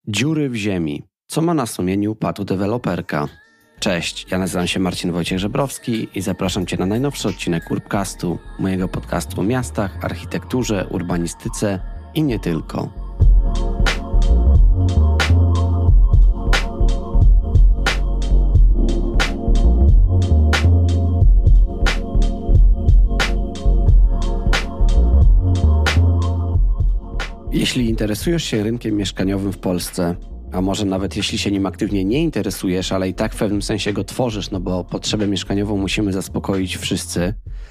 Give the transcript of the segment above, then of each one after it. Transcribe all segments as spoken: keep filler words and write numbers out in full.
Dziury w ziemi. Co ma na sumieniu patodeweloperka? Cześć, ja nazywam się Marcin Wojciech Żebrowski i zapraszam Cię na najnowszy odcinek Urbcastu, mojego podcastu o miastach, architekturze, urbanistyce i nie tylko. Jeśli interesujesz się rynkiem mieszkaniowym w Polsce, a może nawet jeśli się nim aktywnie nie interesujesz, ale i tak w pewnym sensie go tworzysz, no bo potrzebę mieszkaniową musimy zaspokoić wszyscy,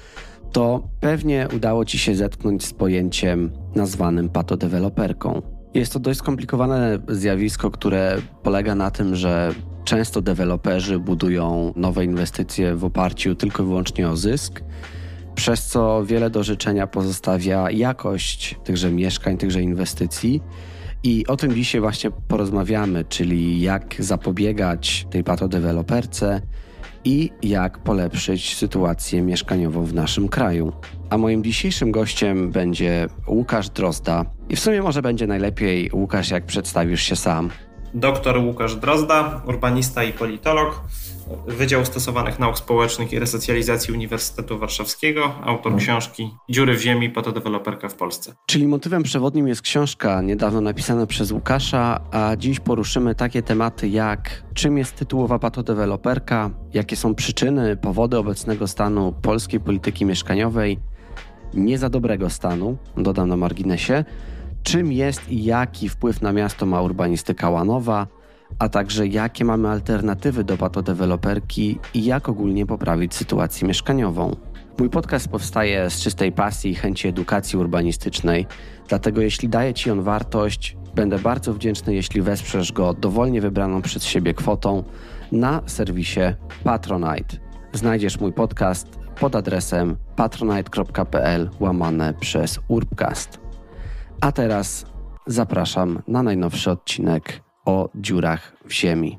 to pewnie udało Ci się zetknąć z pojęciem nazwanym patodeweloperką. Jest to dość skomplikowane zjawisko, które polega na tym, że często deweloperzy budują nowe inwestycje w oparciu tylko i wyłącznie o zysk, przez co wiele do życzenia pozostawia jakość tychże mieszkań, tychże inwestycji. I o tym dzisiaj właśnie porozmawiamy, czyli jak zapobiegać tej patodeweloperce i jak polepszyć sytuację mieszkaniową w naszym kraju. A moim dzisiejszym gościem będzie Łukasz Drozda. I w sumie może będzie najlepiej, Łukasz, jak przedstawisz się sam. Doktor Łukasz Drozda, urbanista i politolog, Wydział Stosowanych Nauk Społecznych i Resocjalizacji Uniwersytetu Warszawskiego, autor książki Dziury w ziemi, patodeweloperka w Polsce. Czyli motywem przewodnim jest książka niedawno napisana przez Łukasza, a dziś poruszymy takie tematy jak czym jest tytułowa patodeweloperka, jakie są przyczyny, powody obecnego stanu polskiej polityki mieszkaniowej, nie za dobrego stanu, dodam na marginesie, czym jest i jaki wpływ na miasto ma urbanistyka łanowa, a także jakie mamy alternatywy do patodeweloperki i jak ogólnie poprawić sytuację mieszkaniową. Mój podcast powstaje z czystej pasji i chęci edukacji urbanistycznej, dlatego jeśli daje Ci on wartość, będę bardzo wdzięczny, jeśli wesprzesz go dowolnie wybraną przez siebie kwotą na serwisie Patronite. Znajdziesz mój podcast pod adresem patronite.pl łamane przez Urbcast. A teraz zapraszam na najnowszy odcinek o dziurach w ziemi.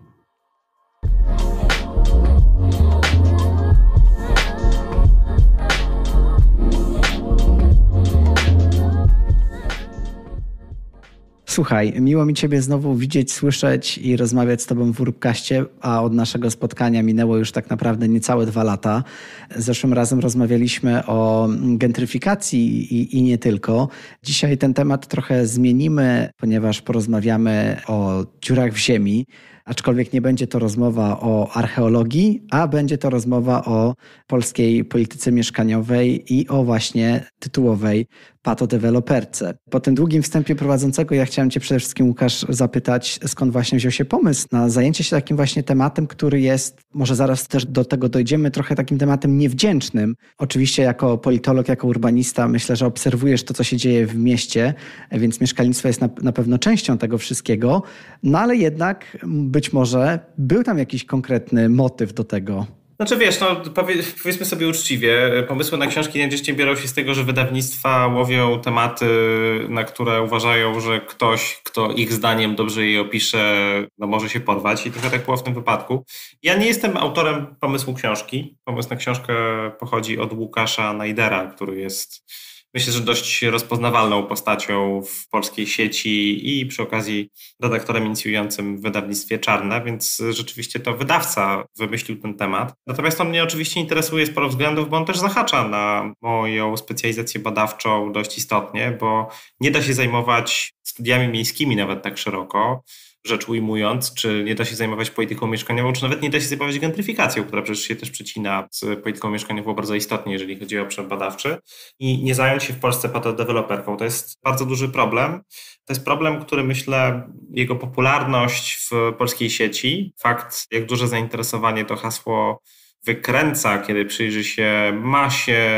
Słuchaj, miło mi Ciebie znowu widzieć, słyszeć i rozmawiać z Tobą w Urbcaście, a od naszego spotkania minęło już tak naprawdę niecałe dwa lata. Zeszłym razem rozmawialiśmy o gentryfikacji i, i nie tylko. Dzisiaj ten temat trochę zmienimy, ponieważ porozmawiamy o dziurach w ziemi, aczkolwiek nie będzie to rozmowa o archeologii, a będzie to rozmowa o polskiej polityce mieszkaniowej i o właśnie tytułowej patodeweloperce. Po tym długim wstępie prowadzącego ja chciałem Cię przede wszystkim, Łukasz, zapytać, skąd właśnie wziął się pomysł na zajęcie się takim właśnie tematem, który jest, może zaraz też do tego dojdziemy, trochę takim tematem niewdzięcznym. Oczywiście jako politolog, jako urbanista myślę, że obserwujesz to, co się dzieje w mieście, więc mieszkalnictwo jest na, na pewno częścią tego wszystkiego, no ale jednak być może był tam jakiś konkretny motyw do tego. Znaczy wiesz, no powie, powiedzmy sobie uczciwie, pomysły na książki najczęściej biorą się z tego, że wydawnictwa łowią tematy, na które uważają, że ktoś, kto ich zdaniem dobrze je opisze, no może się porwać i trochę tak było w tym wypadku. Ja nie jestem autorem pomysłu książki. Pomysł na książkę pochodzi od Łukasza Najdera, który jest, myślę, że dość rozpoznawalną postacią w polskiej sieci i przy okazji redaktorem inicjującym w wydawnictwie Czarne, więc rzeczywiście to wydawca wymyślił ten temat. Natomiast on mnie oczywiście interesuje z paru względów, bo on też zahacza na moją specjalizację badawczą dość istotnie, bo nie da się zajmować studiami miejskimi nawet tak szeroko, rzecz ujmując, czy nie da się zajmować polityką mieszkaniową, czy nawet nie da się zajmować gentryfikacją, która przecież się też przecina z polityką mieszkaniową bardzo istotnie, jeżeli chodzi o obszar badawczy, i nie zająć się w Polsce patodeweloperką. To jest bardzo duży problem. To jest problem, który myślę, jego popularność w polskiej sieci, fakt, jak duże zainteresowanie to hasło wykręca, kiedy przyjrzy się masie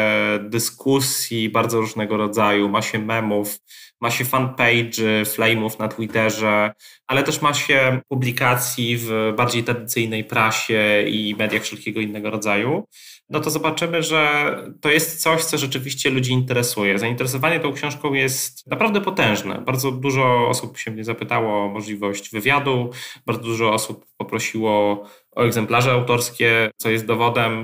dyskusji bardzo różnego rodzaju, masie memów, masie fanpage'y, flame'ów na Twitterze, ale też masie publikacji w bardziej tradycyjnej prasie i mediach wszelkiego innego rodzaju, no to zobaczymy, że to jest coś, co rzeczywiście ludzi interesuje. Zainteresowanie tą książką jest naprawdę potężne. Bardzo dużo osób się mnie zapytało o możliwość wywiadu, bardzo dużo osób poprosiło o egzemplarze autorskie, co jest dowodem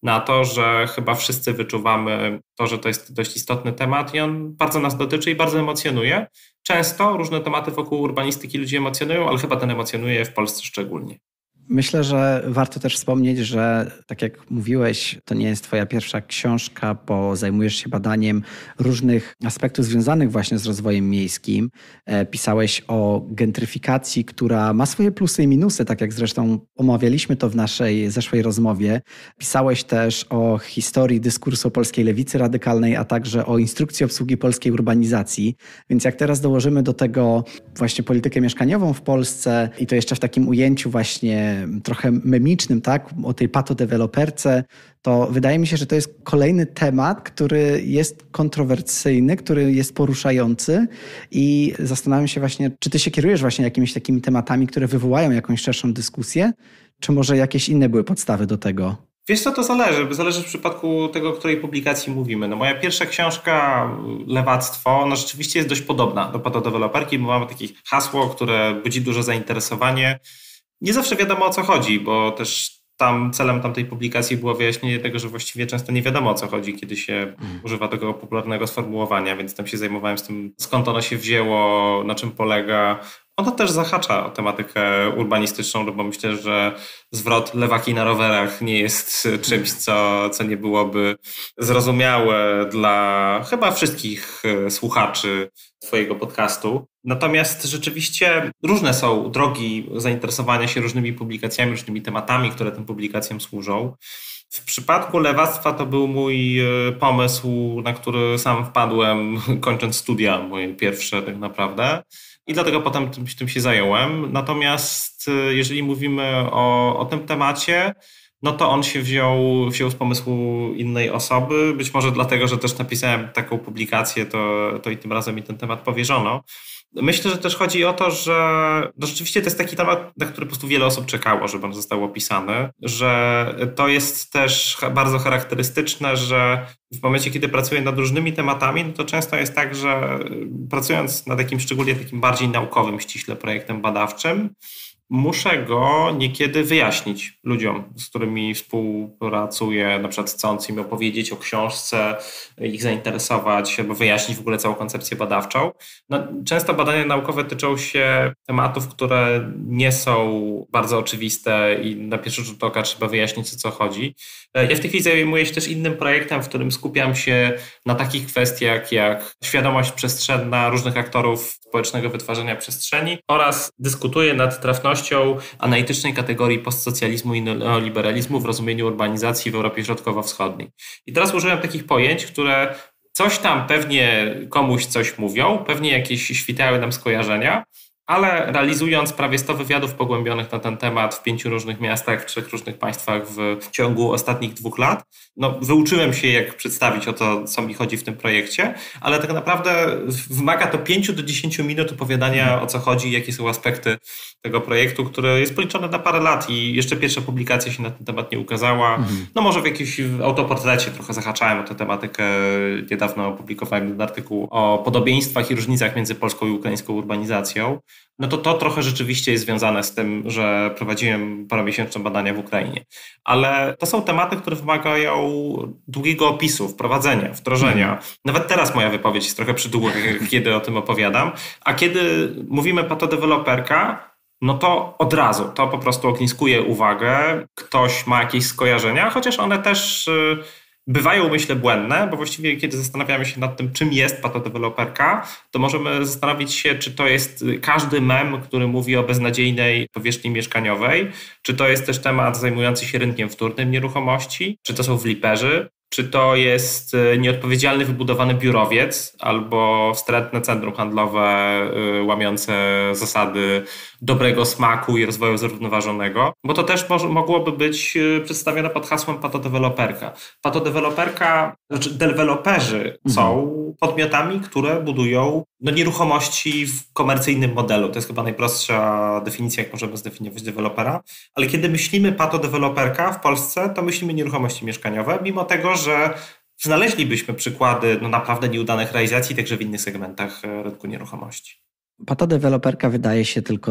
na to, że chyba wszyscy wyczuwamy to, że to jest dość istotny temat i on bardzo nas dotyczy i bardzo emocjonuje. Często różne tematy wokół urbanistyki ludzi emocjonują, ale chyba ten emocjonuje w Polsce szczególnie. Myślę, że warto też wspomnieć, że tak jak mówiłeś, to nie jest twoja pierwsza książka, bo zajmujesz się badaniem różnych aspektów związanych właśnie z rozwojem miejskim. Pisałeś o gentryfikacji, która ma swoje plusy i minusy, tak jak zresztą omawialiśmy to w naszej zeszłej rozmowie. Pisałeś też o historii dyskursu polskiej lewicy radykalnej, a także o instrukcji obsługi polskiej urbanizacji. Więc jak teraz dołożymy do tego właśnie politykę mieszkaniową w Polsce i to jeszcze w takim ujęciu właśnie trochę memicznym, tak, o tej patodeweloperce, to wydaje mi się, że to jest kolejny temat, który jest kontrowersyjny, który jest poruszający i zastanawiam się właśnie, czy ty się kierujesz właśnie jakimiś takimi tematami, które wywołają jakąś szerszą dyskusję, czy może jakieś inne były podstawy do tego? Wiesz co, to zależy. Zależy w przypadku tego, o której publikacji mówimy. No moja pierwsza książka, Lewactwo, ona rzeczywiście jest dość podobna do patodeweloperki, bo mamy takie hasło, które budzi duże zainteresowanie. Nie zawsze wiadomo, o co chodzi, bo też tam celem tamtej publikacji było wyjaśnienie tego, że właściwie często nie wiadomo, o co chodzi, kiedy się mm. używa tego popularnego sformułowania, więc tam się zajmowałem z tym, skąd ono się wzięło, na czym polega. Ono też zahacza o tematykę urbanistyczną, no bo myślę, że zwrot lewaki na rowerach nie jest czymś, co, co nie byłoby zrozumiałe dla chyba wszystkich słuchaczy twojego podcastu. Natomiast rzeczywiście różne są drogi zainteresowania się różnymi publikacjami, różnymi tematami, które tym publikacjom służą. W przypadku lewactwa to był mój pomysł, na który sam wpadłem, kończąc studia moje pierwsze tak naprawdę. I dlatego potem tym, tym się zająłem. Natomiast jeżeli mówimy o, o tym temacie, no to on się wziął, wziął z pomysłu innej osoby. Być może dlatego, że też napisałem taką publikację, to, to i tym razem mi ten temat powierzono. Myślę, że też chodzi o to, że no rzeczywiście to jest taki temat, na który po prostu wiele osób czekało, żeby on został opisany, że to jest też bardzo charakterystyczne, że w momencie, kiedy pracuję nad różnymi tematami, no to często jest tak, że pracując nad jakimś szczególnie takim bardziej naukowym, ściśle projektem badawczym, muszę go niekiedy wyjaśnić ludziom, z którymi współpracuję, na przykład chcąc im opowiedzieć o książce, ich zainteresować albo wyjaśnić w ogóle całą koncepcję badawczą. No, często badania naukowe tyczą się tematów, które nie są bardzo oczywiste i na pierwszy rzut oka trzeba wyjaśnić, o co chodzi. Ja w tej chwili zajmuję się też innym projektem, w którym skupiam się na takich kwestiach jak świadomość przestrzenna różnych aktorów społecznego wytwarzania przestrzeni oraz dyskutuję nad trafnością analitycznej kategorii postsocjalizmu i neoliberalizmu w rozumieniu urbanizacji w Europie Środkowo-Wschodniej. I teraz użyłem takich pojęć, które coś tam pewnie komuś coś mówią, pewnie jakieś świtały nam skojarzenia, ale realizując prawie sto wywiadów pogłębionych na ten temat w pięciu różnych miastach, w trzech różnych państwach w ciągu ostatnich dwóch lat, no, wyuczyłem się, jak przedstawić o to, co mi chodzi w tym projekcie, ale tak naprawdę wymaga to pięciu do dziesięciu minut opowiadania, o co chodzi, jakie są aspekty tego projektu, który jest policzony na parę lat i jeszcze pierwsza publikacja się na ten temat nie ukazała. Mhm. No może w jakimś autoportrecie trochę zahaczałem o tę tematykę. Niedawno opublikowałem jeden artykuł o podobieństwach i różnicach między polską i ukraińską urbanizacją. No to to trochę rzeczywiście jest związane z tym, że prowadziłem paromiesięczne badania w Ukrainie. Ale to są tematy, które wymagają długiego opisu, wprowadzenia, wdrożenia. Mm. Nawet teraz moja wypowiedź jest trochę przydługa, kiedy o tym opowiadam. A kiedy mówimy patodeweloperka, no to od razu to po prostu ogniskuje uwagę. Ktoś ma jakieś skojarzenia, chociaż one też bywają, myślę, błędne, bo właściwie kiedy zastanawiamy się nad tym, czym jest patodeweloperka, to możemy zastanowić się, czy to jest każdy mem, który mówi o beznadziejnej powierzchni mieszkaniowej, czy to jest też temat zajmujący się rynkiem wtórnym nieruchomości, czy to są fliperzy, czy to jest nieodpowiedzialny wybudowany biurowiec albo wstrętne centrum handlowe łamiące zasady dobrego smaku i rozwoju zrównoważonego, bo to też może, mogłoby być przedstawione pod hasłem patodeweloperka. Patodeweloperka, znaczy deweloperzy mhm. są podmiotami, które budują no, nieruchomości w komercyjnym modelu. To jest chyba najprostsza definicja, jak możemy zdefiniować dewelopera. Ale kiedy myślimy patodeweloperka w Polsce, to myślimy nieruchomości mieszkaniowe, mimo tego, że znaleźlibyśmy przykłady no, naprawdę nieudanych realizacji także w innych segmentach rynku nieruchomości. Patodeweloperka wydaje się tylko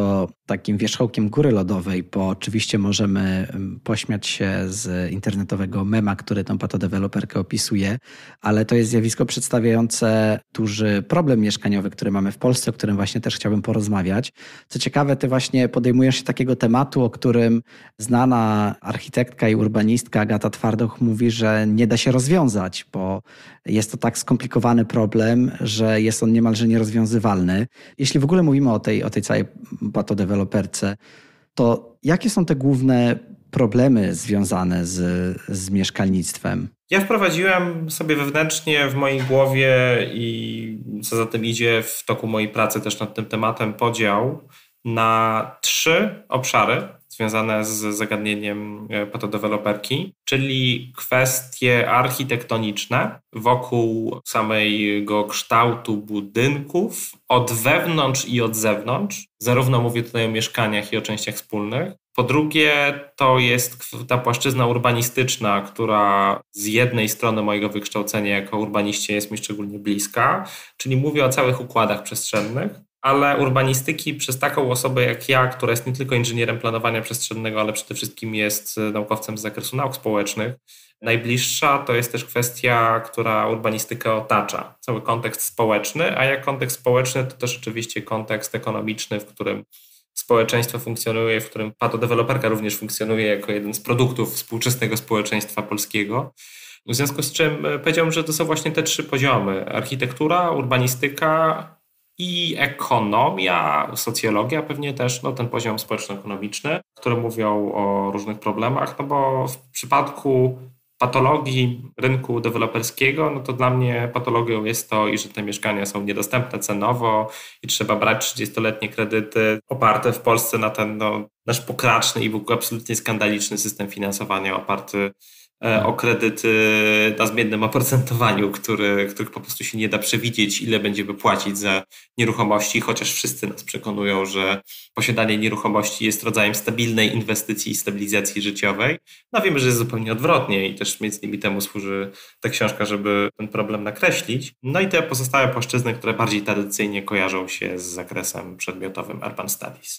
takim wierzchołkiem góry lodowej, bo oczywiście możemy pośmiać się z internetowego mema, który tą patodeweloperkę opisuje, ale to jest zjawisko przedstawiające duży problem mieszkaniowy, który mamy w Polsce, o którym właśnie też chciałbym porozmawiać. Co ciekawe, ty właśnie podejmujesz się takiego tematu, o którym znana architektka i urbanistka Agata Twardoch mówi, że nie da się rozwiązać, bo jest to tak skomplikowany problem, że jest on niemalże nierozwiązywalny. Jeśli w ogóle mówimy o tej, o tej całej patodeweloperce, to jakie są te główne problemy związane z, z mieszkalnictwem? Ja wprowadziłem sobie wewnętrznie w mojej głowie i co za tym idzie w toku mojej pracy też nad tym tematem podział na trzy obszary związane z zagadnieniem patodeweloperki, czyli kwestie architektoniczne wokół samego kształtu budynków od wewnątrz i od zewnątrz. Zarówno mówię tutaj o mieszkaniach i o częściach wspólnych. Po drugie, to jest ta płaszczyzna urbanistyczna, która z jednej strony mojego wykształcenia jako urbaniście jest mi szczególnie bliska, czyli mówię o całych układach przestrzennych, ale urbanistyki przez taką osobę jak ja, która jest nie tylko inżynierem planowania przestrzennego, ale przede wszystkim jest naukowcem z zakresu nauk społecznych, najbliższa to jest też kwestia, która urbanistykę otacza. Cały kontekst społeczny, a jak kontekst społeczny to też oczywiście kontekst ekonomiczny, w którym społeczeństwo funkcjonuje, w którym patodeweloperka również funkcjonuje jako jeden z produktów współczesnego społeczeństwa polskiego. W związku z czym powiedziałbym, że to są właśnie te trzy poziomy. Architektura, urbanistyka i ekonomia, socjologia pewnie też, no ten poziom społeczno-ekonomiczny, które mówią o różnych problemach, no bo w przypadku patologii rynku deweloperskiego, no to dla mnie patologią jest to, i że te mieszkania są niedostępne cenowo i trzeba brać trzydziestoletnie kredyty oparte w Polsce na ten no, nasz pokraczny i w ogóle absolutnie skandaliczny system finansowania oparty o kredyty na zmiennym oprocentowaniu, który, których po prostu się nie da przewidzieć, ile będziemy płacić za nieruchomości, chociaż wszyscy nas przekonują, że posiadanie nieruchomości jest rodzajem stabilnej inwestycji i stabilizacji życiowej. No wiemy, że jest zupełnie odwrotnie i też między innymi temu służy ta książka, żeby ten problem nakreślić. No i te pozostałe płaszczyzny, które bardziej tradycyjnie kojarzą się z zakresem przedmiotowym Urban Studies.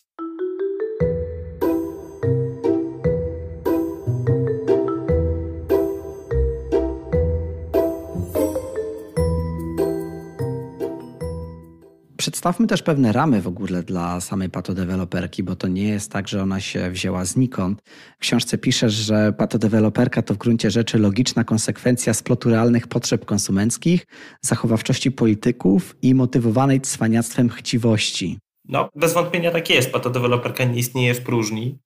Przedstawmy też pewne ramy w ogóle dla samej patodeweloperki, bo to nie jest tak, że ona się wzięła znikąd. W książce piszesz, że patodeweloperka to w gruncie rzeczy logiczna konsekwencja splotu realnych potrzeb konsumenckich, zachowawczości polityków i motywowanej cwaniactwem chciwości. No, bez wątpienia tak jest. Patodeweloperka nie istnieje w próżni.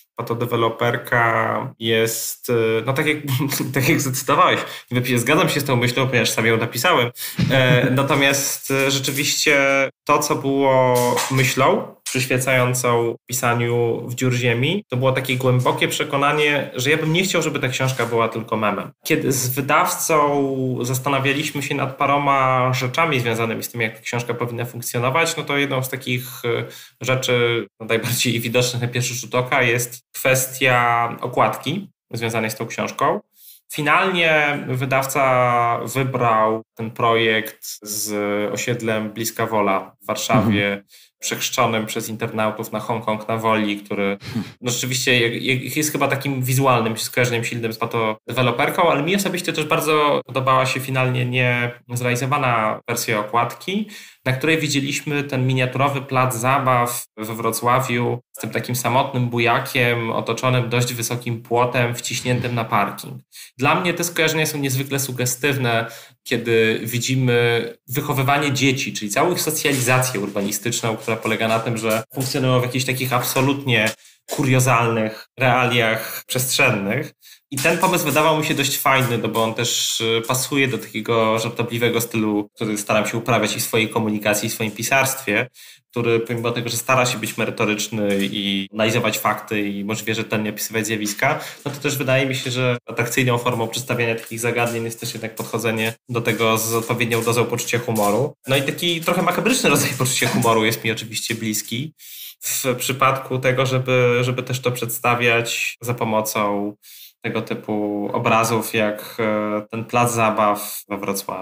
Patodeweloperka jest, no tak jak, tak jak zacytowałeś, zgadzam się z tą myślą, ponieważ sam ją napisałem. E, natomiast rzeczywiście to, co było myślą przyświecającą pisaniu w dziur ziemi, to było takie głębokie przekonanie, że ja bym nie chciał, żeby ta książka była tylko memem. Kiedy z wydawcą zastanawialiśmy się nad paroma rzeczami związanymi z tym, jak ta książka powinna funkcjonować, no to jedną z takich rzeczy najbardziej widocznych na pierwszy rzut oka jest kwestia okładki związanej z tą książką. Finalnie wydawca wybrał ten projekt z osiedlem Bliska Wola w Warszawie, mhm. przechrzczonym przez internautów na Hongkong na Woli, który no rzeczywiście jest chyba takim wizualnym skojarzeniem silnym z patodeweloperką, ale mi osobiście też bardzo podobała się finalnie nie zrealizowana wersja okładki, na której widzieliśmy ten miniaturowy plac zabaw we Wrocławiu z tym takim samotnym bujakiem otoczonym dość wysokim płotem wciśniętym na parking. Dla mnie te skojarzenia są niezwykle sugestywne, kiedy widzimy wychowywanie dzieci, czyli całą ich socjalizację urbanistyczną, która polega na tym, że funkcjonują w jakichś takich absolutnie kuriozalnych realiach przestrzennych. I ten pomysł wydawał mi się dość fajny, no bo on też pasuje do takiego żartobliwego stylu, który staram się uprawiać i w swojej komunikacji, i w swoim pisarstwie, który pomimo tego, że stara się być merytoryczny i analizować fakty i możliwie rzetelnie opisywać zjawiska, no to też wydaje mi się, że atrakcyjną formą przedstawiania takich zagadnień jest też jednak podchodzenie do tego z odpowiednią dozą poczucia humoru. No i taki trochę makabryczny rodzaj poczucia humoru jest mi oczywiście bliski w przypadku tego, żeby, żeby też to przedstawiać za pomocą tego typu obrazów jak ten plac zabaw we Wrocławiu.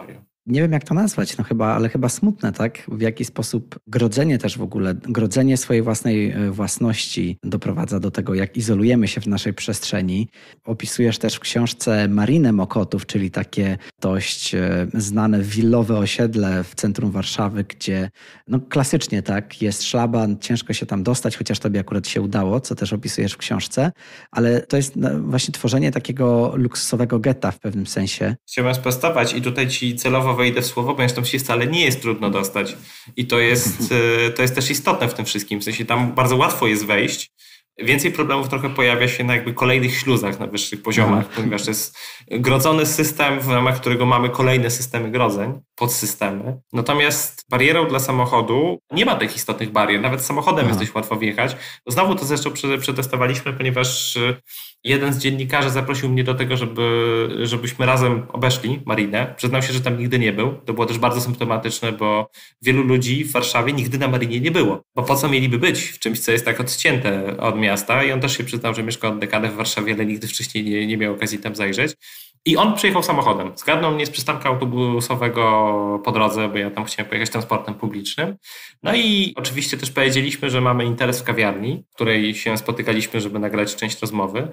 nie wiem jak to nazwać, no chyba, ale chyba smutne, tak? W jaki sposób grodzenie też w ogóle, grodzenie swojej własnej własności doprowadza do tego, jak izolujemy się w naszej przestrzeni. Opisujesz też w książce Marinę Mokotów, czyli takie dość znane willowe osiedle w centrum Warszawy, gdzie no klasycznie tak, jest szlaban, ciężko się tam dostać, chociaż tobie akurat się udało, co też opisujesz w książce, ale to jest właśnie tworzenie takiego luksusowego getta w pewnym sensie. Chciałbym sprostować i tutaj ci celowo wejdę w słowo, ponieważ tam się wcale nie jest trudno dostać. I to jest, to jest też istotne w tym wszystkim. W sensie tam bardzo łatwo jest wejść. Więcej problemów trochę pojawia się na jakby kolejnych śluzach na wyższych poziomach, Aha. ponieważ to jest grodzony system, w ramach którego mamy kolejne systemy grodzeń, podsystemy. Natomiast barierą dla samochodu nie ma tych istotnych barier. Nawet samochodem Aha. jest dość łatwo wjechać. Znowu to zresztą przetestowaliśmy, ponieważ jeden z dziennikarzy zaprosił mnie do tego, żeby, żebyśmy razem obeszli Marinę. Przyznał się, że tam nigdy nie był. To było też bardzo symptomatyczne, bo wielu ludzi w Warszawie nigdy na Marinie nie było. Bo po co mieliby być w czymś, co jest tak odcięte od miasta? I on też się przyznał, że mieszka od dekadę w Warszawie, ale nigdy wcześniej nie, nie miał okazji tam zajrzeć. I on przyjechał samochodem. Zgarnął mnie z przystanku autobusowego po drodze, bo ja tam chciałem pojechać transportem publicznym. No i oczywiście też powiedzieliśmy, że mamy interes w kawiarni, w której się spotykaliśmy, żeby nagrać część rozmowy.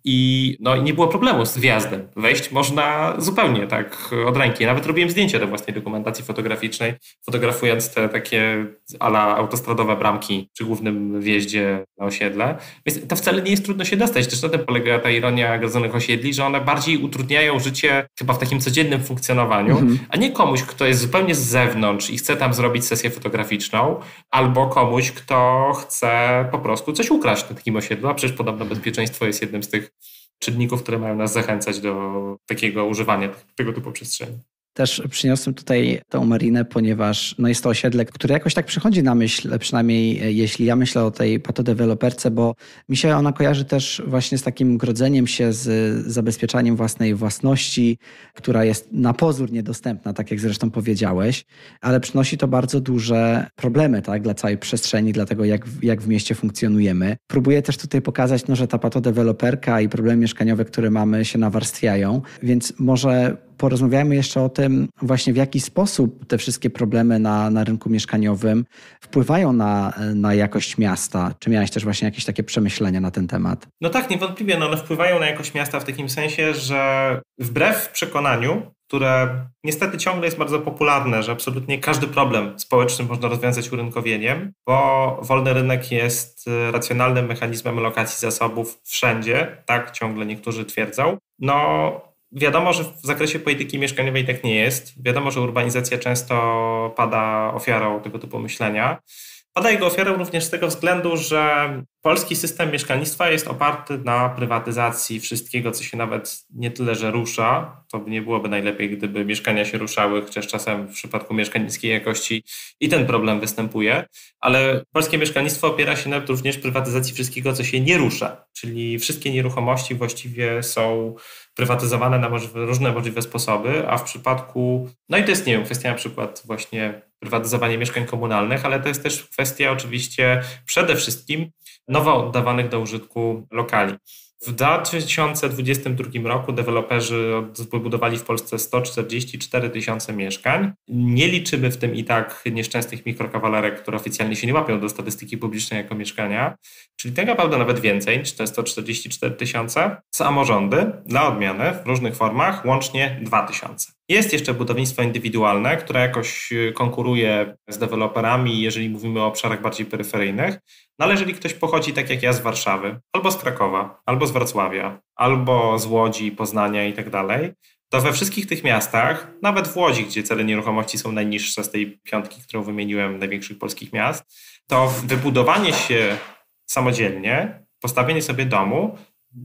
I no i nie było problemu z wjazdem. Wejść można zupełnie tak od ręki. Nawet robiłem zdjęcie do własnej dokumentacji fotograficznej, fotografując te takie a la autostradowe bramki przy głównym wjeździe na osiedle. Więc to wcale nie jest trudno się dostać. Też na tym polega ta ironia grodzonych osiedli, że one bardziej utrudniają życie chyba w takim codziennym funkcjonowaniu, mhm. a nie komuś, kto jest zupełnie z zewnątrz i chce tam zrobić sesję fotograficzną, albo komuś, kto chce po prostu coś ukraść na takim osiedlu, a przecież podobno bezpieczeństwo jest jednym z tych czynników, które mają nas zachęcać do takiego używania tego typu przestrzeni. Też przyniosłem tutaj tą Marinę, ponieważ no jest to osiedle, które jakoś tak przychodzi na myśl, przynajmniej jeśli ja myślę o tej patodeweloperce, bo mi się ona kojarzy też właśnie z takim grodzeniem się z zabezpieczaniem własnej własności, która jest na pozór niedostępna, tak jak zresztą powiedziałeś, ale przynosi to bardzo duże problemy, tak, dla całej przestrzeni, dla tego jak, jak w mieście funkcjonujemy. Próbuję też tutaj pokazać, no, że ta patodeweloperka i problemy mieszkaniowe, które mamy, się nawarstwiają, więc może porozmawiajmy jeszcze o tym właśnie, w jaki sposób te wszystkie problemy na, na rynku mieszkaniowym wpływają na, na jakość miasta. Czy miałeś też właśnie jakieś takie przemyślenia na ten temat? No tak, niewątpliwie. No one wpływają na jakość miasta w takim sensie, że wbrew przekonaniu, które niestety ciągle jest bardzo popularne, że absolutnie każdy problem społeczny można rozwiązać urynkowieniem, bo wolny rynek jest racjonalnym mechanizmem lokacji zasobów wszędzie, tak ciągle niektórzy twierdzą. No wiadomo, że w zakresie polityki mieszkaniowej tak nie jest. Wiadomo, że urbanizacja często pada ofiarą tego typu myślenia. Pada jego ofiarą również z tego względu, że polski system mieszkalnictwa jest oparty na prywatyzacji wszystkiego, co się nawet nie tyle, że rusza. To nie byłoby najlepiej, gdyby mieszkania się ruszały, chociaż czasem w przypadku mieszkań niskiej jakości i ten problem występuje. Ale polskie mieszkalnictwo opiera się nawet również prywatyzacji wszystkiego, co się nie rusza. Czyli wszystkie nieruchomości właściwie są prywatyzowane na możliwe, różne możliwe sposoby, a w przypadku, no i to jest, nie wiem, kwestia na przykład właśnie prywatyzowania mieszkań komunalnych, ale to jest też kwestia oczywiście przede wszystkim nowo oddawanych do użytku lokali. W dwa tysiące dwudziestym drugim roku deweloperzy wybudowali w Polsce sto czterdzieści cztery tysiące mieszkań. Nie liczymy w tym i tak nieszczęsnych mikrokawalerek, które oficjalnie się nie łapią do statystyki publicznej jako mieszkania. Czyli tak naprawdę nawet więcej niż te sto czterdzieści cztery tysiące. Samorządy dla odmiany w różnych formach łącznie dwa tysiące. Jest jeszcze budownictwo indywidualne, które jakoś konkuruje z deweloperami, jeżeli mówimy o obszarach bardziej peryferyjnych. No ale jeżeli ktoś pochodzi tak jak ja z Warszawy, albo z Krakowa, albo z Wrocławia, albo z Łodzi, Poznania i tak dalej, to we wszystkich tych miastach, nawet w Łodzi, gdzie ceny nieruchomości są najniższe z tej piątki, którą wymieniłem, największych polskich miast, to wybudowanie się samodzielnie, postawienie sobie domu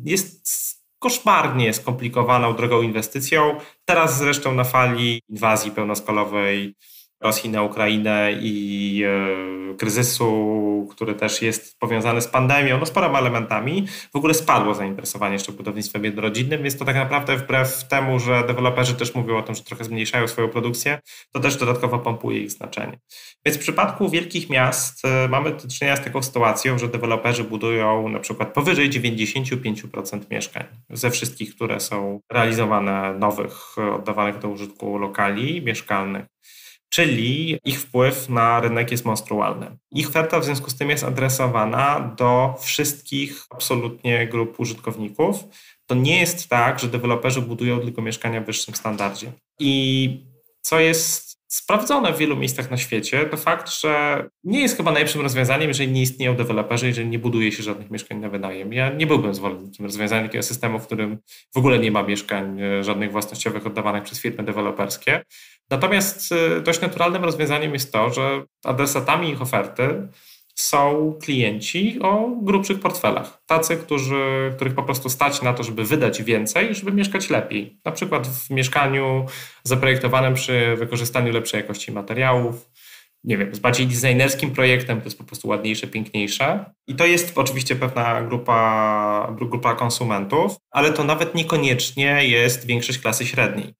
jest koszmarnie skomplikowaną, drogą inwestycją. Teraz zresztą na fali inwazji pełnoskalowej Rosji na Ukrainę i e, kryzysu, który też jest powiązany z pandemią, no z paroma elementami, w ogóle spadło zainteresowanie jeszcze budownictwem jednorodzinnym, więc to tak naprawdę wbrew temu, że deweloperzy też mówią o tym, że trochę zmniejszają swoją produkcję, to też dodatkowo pompuje ich znaczenie. Więc w przypadku wielkich miast e, mamy do czynienia z taką sytuacją, że deweloperzy budują na przykład powyżej dziewięćdziesiąt pięć procent mieszkań ze wszystkich, które są realizowane nowych, oddawanych do użytku lokali mieszkalnych. Czyli ich wpływ na rynek jest monstrualny. Ich oferta w związku z tym jest adresowana do wszystkich absolutnie grup użytkowników. To nie jest tak, że deweloperzy budują tylko mieszkania w wyższym standardzie. I co jest sprawdzone w wielu miejscach na świecie, to fakt, że nie jest chyba najlepszym rozwiązaniem, jeżeli nie istnieją deweloperzy, jeżeli nie buduje się żadnych mieszkań na wynajem. Ja nie byłbym zwolennikiem rozwiązania takiego systemu, w którym w ogóle nie ma mieszkań żadnych własnościowych oddawanych przez firmy deweloperskie. Natomiast dość naturalnym rozwiązaniem jest to, że adresatami ich oferty są klienci o grubszych portfelach. Tacy, którzy, których po prostu stać na to, żeby wydać więcej, żeby mieszkać lepiej. Na przykład w mieszkaniu zaprojektowanym przy wykorzystaniu lepszej jakości materiałów, nie wiem, z bardziej designerskim projektem, to jest po prostu ładniejsze, piękniejsze. I to jest oczywiście pewna grupa, grupa konsumentów, ale to nawet niekoniecznie jest większość klasy średniej.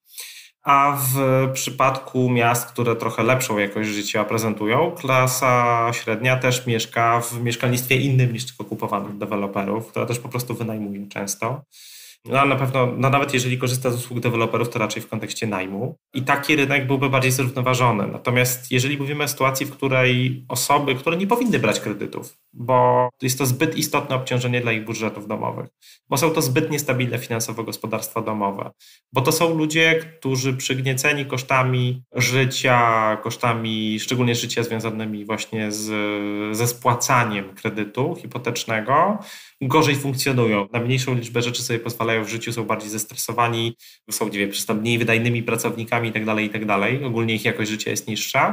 A w przypadku miast, które trochę lepszą jakość życia prezentują, klasa średnia też mieszka w mieszkalnictwie innym niż tylko kupowanych od deweloperów, które też po prostu wynajmują często. No, na pewno, no nawet jeżeli korzysta z usług deweloperów, to raczej w kontekście najmu. I taki rynek byłby bardziej zrównoważony. Natomiast jeżeli mówimy o sytuacji, w której osoby, które nie powinny brać kredytów, bo jest to zbyt istotne obciążenie dla ich budżetów domowych, bo są to zbyt niestabilne finansowo gospodarstwa domowe, bo to są ludzie, którzy przygnieceni kosztami życia, kosztami szczególnie życia związanymi właśnie z, ze spłacaniem kredytu hipotecznego, gorzej funkcjonują. Na mniejszą liczbę rzeczy sobie pozwalają w życiu, są bardziej zestresowani, są nie wiem, mniej wydajnymi pracownikami itd., itd. Ogólnie ich jakość życia jest niższa.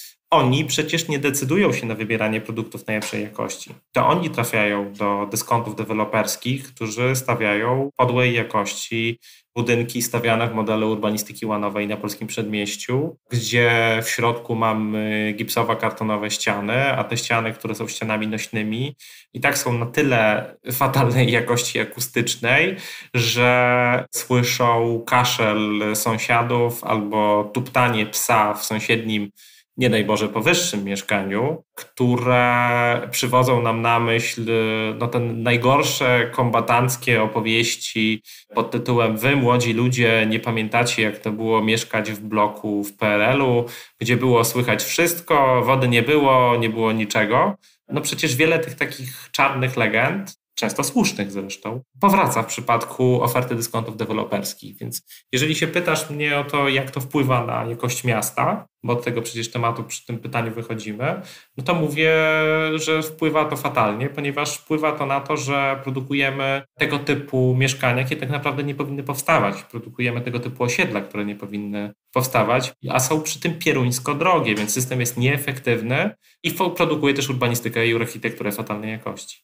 Oni przecież nie decydują się na wybieranie produktów najlepszej jakości. To oni trafiają do dyskontów deweloperskich, którzy stawiają podłej jakości budynki stawiane w modelu urbanistyki łanowej na polskim przedmieściu, gdzie w środku mamy gipsowo-kartonowe ściany, a te ściany, które są ścianami nośnymi, i tak są na tyle fatalnej jakości akustycznej, że słyszą kaszel sąsiadów albo tuptanie psa w sąsiednim, nie daj Boże, powyższym mieszkaniu, które przywodzą nam na myśl no, te najgorsze kombatanckie opowieści pod tytułem Wy, młodzi ludzie, nie pamiętacie, jak to było mieszkać w bloku w P R L u, gdzie było słychać wszystko, wody nie było, nie było niczego. No przecież wiele tych takich czarnych legend, często słusznych zresztą, powraca w przypadku oferty dyskontów deweloperskich. Więc jeżeli się pytasz mnie o to, jak to wpływa na jakość miasta, bo od tego przecież tematu przy tym pytaniu wychodzimy, no to mówię, że wpływa to fatalnie, ponieważ wpływa to na to, że produkujemy tego typu mieszkania, które tak naprawdę nie powinny powstawać. Produkujemy tego typu osiedla, które nie powinny powstawać, a są przy tym pieruńsko drogie, więc system jest nieefektywny i produkuje też urbanistykę i architekturę fatalnej jakości.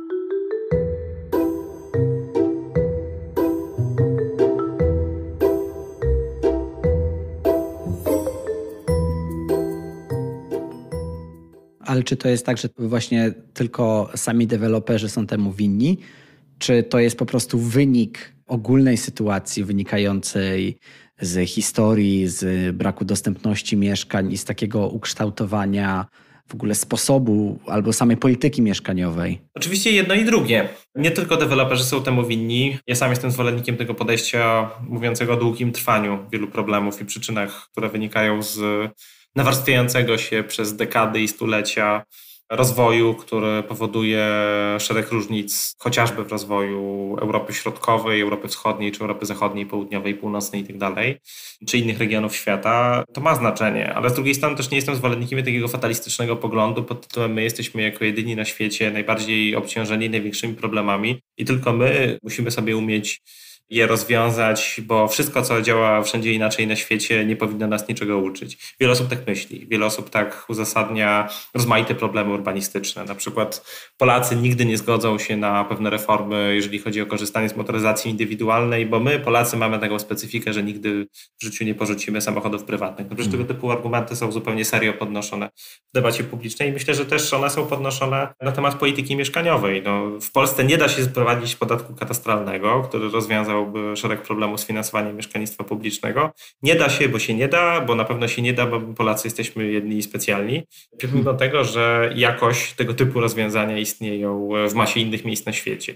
Ale czy to jest tak, że właśnie tylko sami deweloperzy są temu winni? Czy to jest po prostu wynik ogólnej sytuacji wynikającej z historii, z braku dostępności mieszkań i z takiego ukształtowania w ogóle sposobu albo samej polityki mieszkaniowej? Oczywiście jedno i drugie. Nie tylko deweloperzy są temu winni. Ja sam jestem zwolennikiem tego podejścia mówiącego o długim trwaniu wielu problemów i przyczynach, które wynikają z nawarstwiającego się przez dekady i stulecia rozwoju, który powoduje szereg różnic, chociażby w rozwoju Europy Środkowej, Europy Wschodniej, czy Europy Zachodniej, Południowej, Północnej itd., czy innych regionów świata. To ma znaczenie, ale z drugiej strony też nie jestem zwolennikiem takiego fatalistycznego poglądu pod tytułem my jesteśmy jako jedyni na świecie najbardziej obciążeni największymi problemami i tylko my musimy sobie umieć je rozwiązać, bo wszystko, co działa wszędzie inaczej na świecie, nie powinno nas niczego uczyć. Wiele osób tak myśli. Wiele osób tak uzasadnia rozmaite problemy urbanistyczne. Na przykład Polacy nigdy nie zgodzą się na pewne reformy, jeżeli chodzi o korzystanie z motoryzacji indywidualnej, bo my, Polacy, mamy taką specyfikę, że nigdy w życiu nie porzucimy samochodów prywatnych. No przecież tego typu argumenty są zupełnie serio podnoszone w debacie publicznej i myślę, że też one są podnoszone na temat polityki mieszkaniowej. No, w Polsce nie da się wprowadzić podatku katastralnego, który rozwiązałby szereg problemów z finansowaniem mieszkalnictwa publicznego. Nie da się, bo się nie da, bo na pewno się nie da, bo Polacy jesteśmy jedni i specjalni. Pomimo tego, że jakoś tego typu rozwiązania istnieją w masie innych miejsc na świecie.